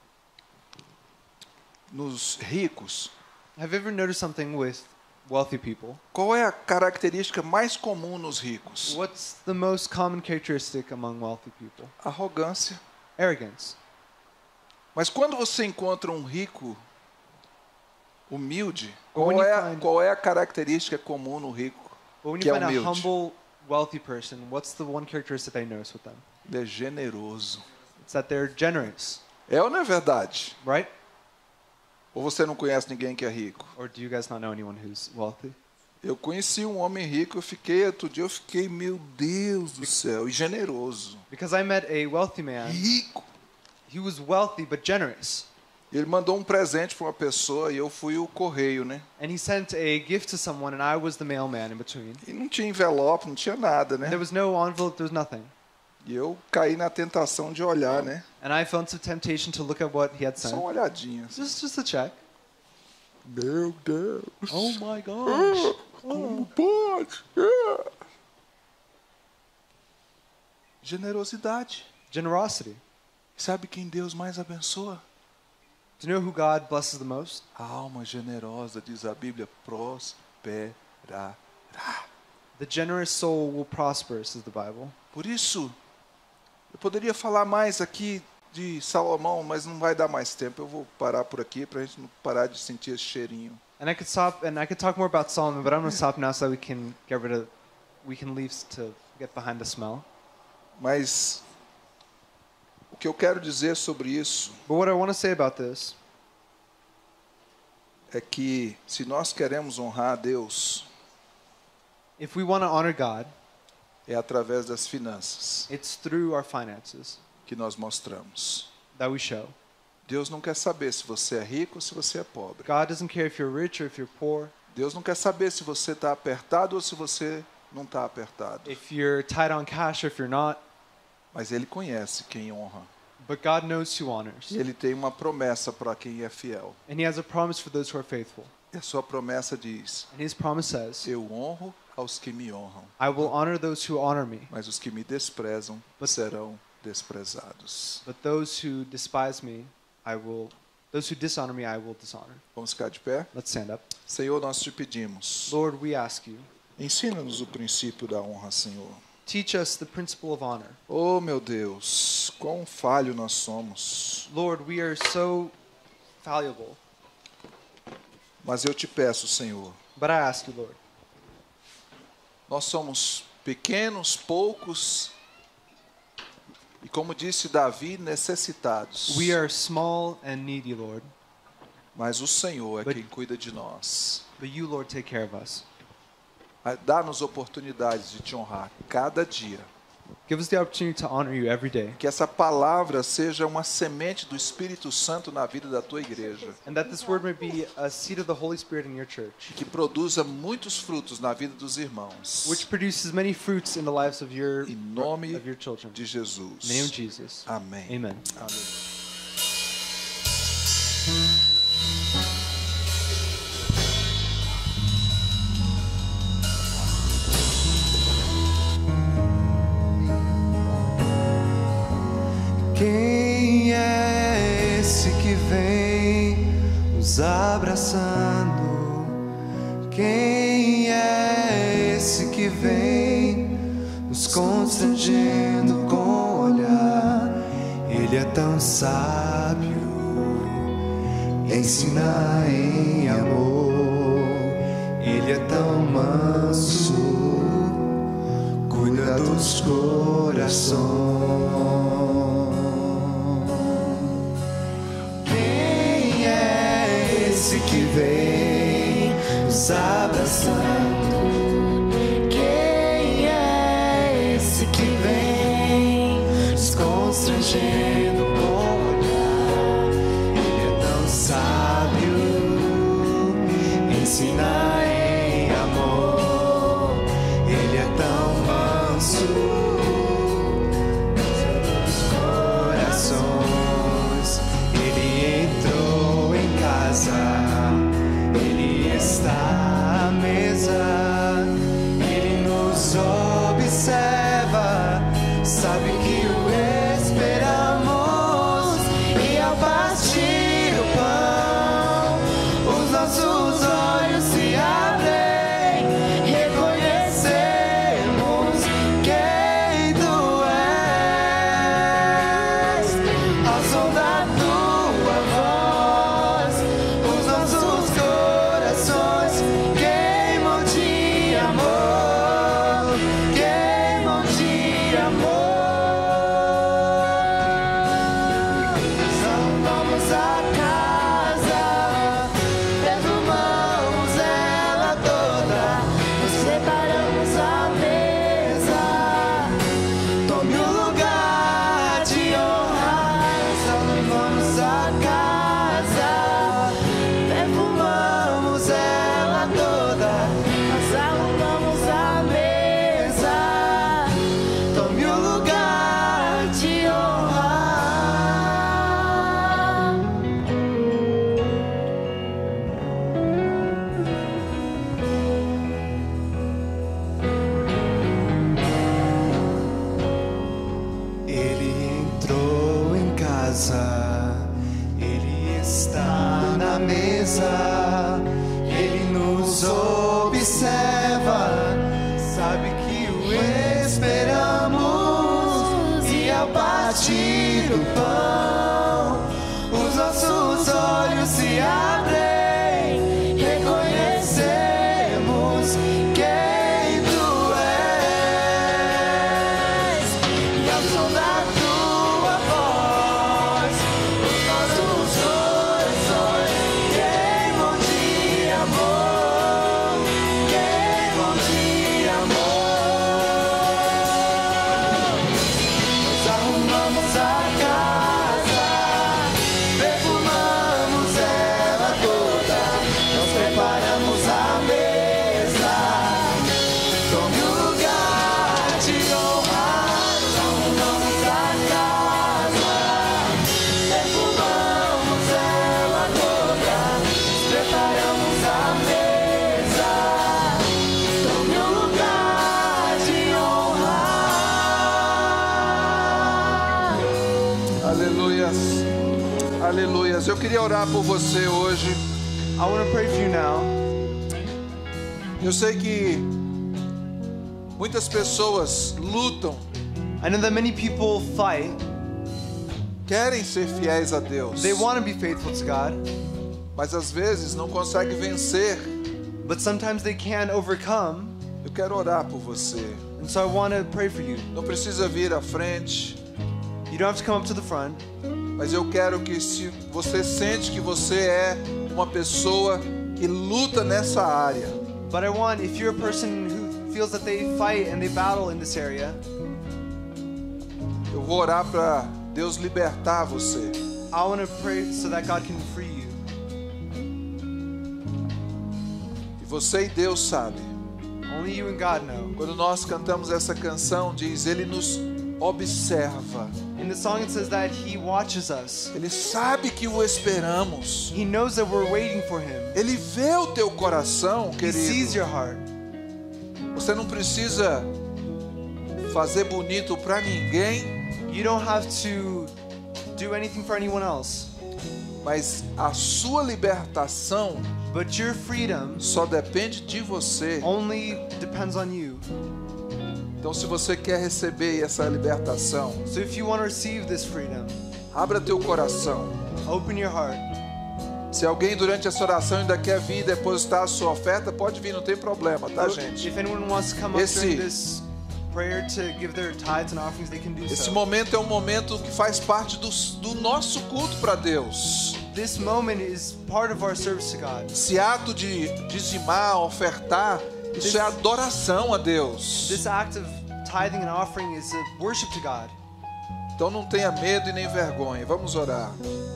nos ricos? Have you ever noticed something with wealthy people? Qual é a característica mais comum nos ricos? What's the most common characteristic among wealthy people? Arrogância. Arrogance. Mas quando você encontra um rico humilde, But when qual you é, a- find- qual é a característica comum no rico? But when Que you é find a humilde. humble, wealthy person, what's the one characteristic I notice with them? Ele é generoso. It's that they're generous, É ou não é verdade? right? Ou você não conhece ninguém que é rico? Or do you guys not know anyone who's wealthy? Eu conheci um homem rico, eu fiquei, outro dia eu fiquei, meu Deus do céu, e generoso. Because I met a wealthy man. Rico. He was wealthy but generous. Ele mandou um presente para uma pessoa e eu fui o correio, né? And he sent a gift to someone, and I was the mailman in between. E não tinha envelope, não tinha nada, né? There was no envelope, there was nothing. E eu caí na tentação de olhar, né? And I fell into temptation to look at what he had Só sent. uma olhadinha. assim. Just, just a check. Meu Deus. Oh my gosh. Como pode? É. Generosidade. Generosity. Sabe quem Deus mais abençoa? Do you know who God blesses the most? A alma generosa, diz a Bíblia, prosperará. The generous soul will prosper, says the Bible. Por isso, eu poderia falar mais aqui de Salomão, mas não vai dar mais tempo. Eu vou parar por aqui para a gente não parar de sentir esse cheirinho. And I could stop, and I could talk more about Solomon, but I'm going to stop now so that we can get rid of, we can leave to get behind the smell. Mas o que eu quero dizer sobre isso But what I want to say about this é que se nós queremos honrar a Deus, if we want to honor God, é através das finanças it's through our finances que nós mostramos. that we show. Deus não quer saber se você é rico ou se você é pobre. God doesn't care if you're rich or if you're poor, Deus não quer saber se você está apertado ou se você não está apertado. if you're tight on cash or if you're not, Mas Ele conhece quem honra. but God knows who honors. E Ele tem uma promessa para quem é fiel. And he has a promise for those who are faithful. E a sua promessa diz: And his promise says, eu honro aos que me honram, I will honor those who honor me, mas os que me desprezam serão desprezados. but those who despise me, I will, those who dishonor me, I will dishonor. Vamos ficar de pé? Let's stand up. Senhor, nós te pedimos, Lord, we ask you, ensina-nos o princípio da honra, Senhor. teach us the principle of honor. Oh, meu Deus, quão falho nós somos. Lord, we are so valuable, Mas eu te peço, Senhor, but I ask you, Lord, nós somos pequenos, poucos, e como disse Davi, necessitados. we are small and needy, Lord, Mas o Senhor é But- quem cuida de nós. but you, Lord, take care of us. Dá-nos oportunidades de te honrar cada dia. Give us the opportunity to honor you every day, Que essa palavra seja uma semente do Espírito Santo na vida da tua igreja. and that this word may be a seed of the Holy Spirit in your church, Que produza muitos frutos na vida dos irmãos. which produces many fruits in the lives of your, Em nome of your children. de Jesus. In the name of Jesus. Amém. Amen. Amém. Quem é esse que vem nos abraçando? Quem é esse que vem nos constrangendo com o olhar? Ele é tão sábio, ensina em amor. Ele é tão manso, cuida dos corações. Quem é esse que vem nos abraçando? Quem é esse que vem nos constrangendo com o olhar? Ele é tão sábio, ensina em amor. Ele é tão manso, dos corações. Ele entrou em casa, ele está à mesa, ele nos observa, sabe que o esperamos. E ao partir o pão, os nossos olhos se abrem, reconhecemos quem tu és. Ao som da tua voz, os nossos corações queimam de amor, queimam de amor. Arrumamos a casa, perfumamos ela toda, nos preparamos a mesa. Tome o lugar de honra. Arrumamos a casa, perfumamos ela toda, nós arrumamos a mesa. Tome o lugar de honra. Ele entrou em casa, ele está na mesa, ele nos observa, sabe que o esperamos. E ao partir o pão, os nossos olhos se abrem, reconhecemos quem tu és. E ao som da tua voz, os nossos corações queimam de amor, queimam de amor. Nós arrumamos a casa, perfumamos ela Aleluias. Aleluias. Eu queria orar por você hoje. I want to pray for you now. Eu sei que muitas pessoas lutam, I know that many people fight. querem ser fiéis a Deus, They want to be faithful to God, mas às vezes não conseguem vencer. but sometimes they can't overcome. Eu quero orar por você. And so I want to pray for you. Não precisa vir à frente, You don't have to come up to the front, mas eu quero que, se você sente que você é uma pessoa que luta nessa área, but I want, if you're a person who feels that they fight and they battle in this area, eu vou orar para Deus libertar você. I want to pray so that God can free you. E você e Deus sabem. Only you and God know. Quando nós cantamos essa canção, diz, Ele nos observa. In the song it says that He watches us. Ele sabe que o esperamos. He knows that we're waiting for Him. Ele vê o teu coração, He sees querido. your heart. Você não precisa fazer bonito para ninguém, You don't have to do anything for anyone else. mas a sua libertação But your freedom só depende de você. only depends on you. Então, se você quer receber essa libertação, So if you want to receive this freedom, abra teu coração. open your heart. Se alguém durante essa oração ainda quer vir depositar a sua oferta, pode vir, não tem problema, tá, gente? If anyone wants to come up Esse- during this prayer to give their tithes and offerings, they can do Esse so. momento é um momento que faz parte do, do nosso culto para Deus. This moment is part of our service to God. Esse ato de dizimar, ofertar, isso é adoração a Deus. This act of tithing and offering is a worship to God. Então não tenha medo e nem vergonha. Vamos orar.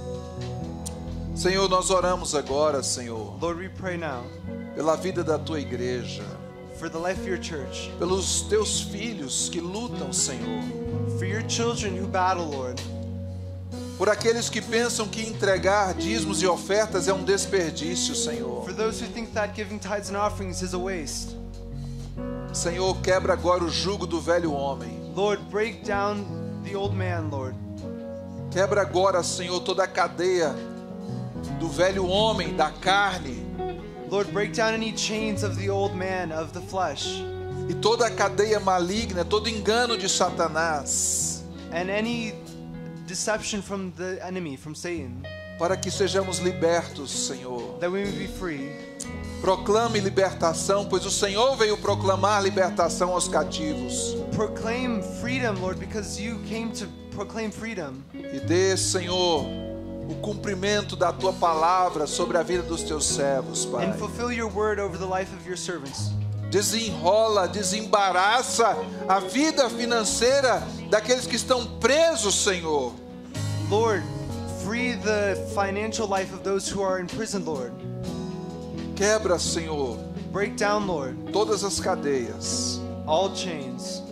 Senhor, nós oramos agora, Senhor, Lord, we pray now pela vida da tua igreja, for the life of your church, pelos teus filhos que lutam, Senhor, for your children who battle, Lord, por aqueles que pensam que entregar dízimos e ofertas é um desperdício, Senhor. for those who think that giving tithes and offerings is a waste. Senhor, quebra agora o jugo do velho homem. Lord, break down the old man, Lord. Quebra agora, Senhor, toda a cadeia do velho homem, da carne, Lord, break down any chains of the old man, of the flesh, e toda a cadeia maligna, todo engano de Satanás, and any deception from the enemy, from Satan, para que sejamos libertos, Senhor. that we may be free. Proclame libertação, pois o Senhor veio proclamar libertação aos cativos. Proclaim freedom, Lord, because you came to proclaim freedom. E dê, Senhor, o cumprimento da tua palavra sobre a vida dos teus servos, Pai. And fulfill your word over the life of your servants. Desenrola, desembaraça a vida financeira daqueles que estão presos, Senhor. Lord, free the financial life of those who are in prison, Lord. Quebra, Senhor, Break down, Lord, todas as cadeias. all chains.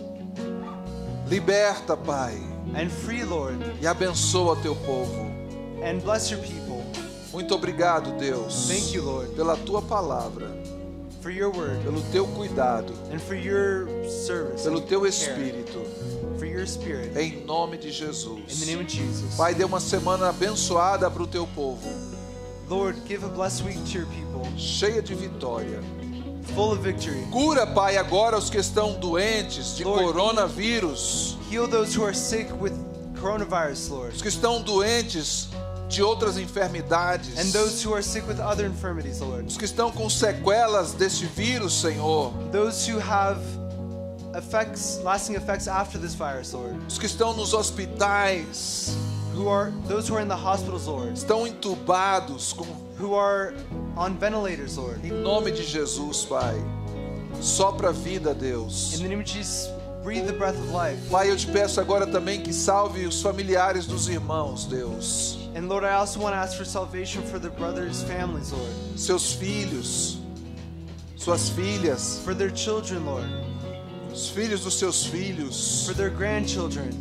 Liberta, Pai, And free, Lord, e abençoa teu povo. and bless your people. Muito obrigado, Deus, Thank you, Lord, pela tua palavra, for your word, pelo teu cuidado, and for your service, pelo and teu care, espírito, for your spirit. em nome de In the Jesus. name of Jesus. Pai, dê uma semana abençoada para o teu povo, Lord, give a blessed week to your people, cheia de vitória. full of victory. Cura, Pai, agora os que estão doentes de Lord. coronavírus, Heal those who are sick with coronavirus, Lord, os que estão doentes de outras enfermidades, and those who are sick with other infirmities, Lord. os que estão com sequelas deste vírus, Senhor, Those who have effects, lasting effects after this virus, Lord. os que estão nos hospitais, Who are those who are in the hospitals, Lord. estão entubados, com, Who are on ventilators, Lord. em nome de Jesus, Pai. Sopra a vida, Deus. In the name of Jesus, breathe the breath of life. Pai, eu te peço agora também que salve os familiares dos irmãos, Deus. And Lord, I also want to ask for salvation for the brothers' families, Lord. Seus filhos, suas filhas, For their children, Lord. os filhos dos seus filhos, For their grandchildren.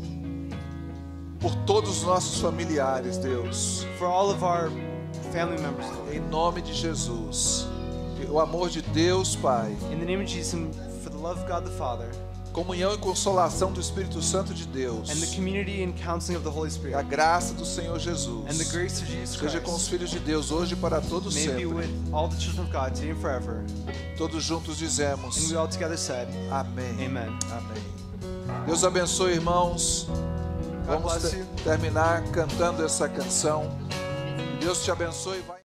por todos os nossos familiares, Deus. For all of our family members, Lord. Em nome de Jesus. O amor de Deus, Pai, In the name of Jesus, and for the love of God the Father, comunhão e consolação do Espírito Santo de Deus, and the community and counseling of the Holy e a Spirit, graça do Senhor Jesus, and the grace of Jesus seja com os Christ, filhos de Deus hoje e para todos may be sempre. with all the children of God today and forever. Todos juntos And dizemos we all together said, amém. Amen. Amém. Deus abençoe, irmãos. God Vamos bless te- you. terminar cantando essa canção. Deus te abençoe. Vai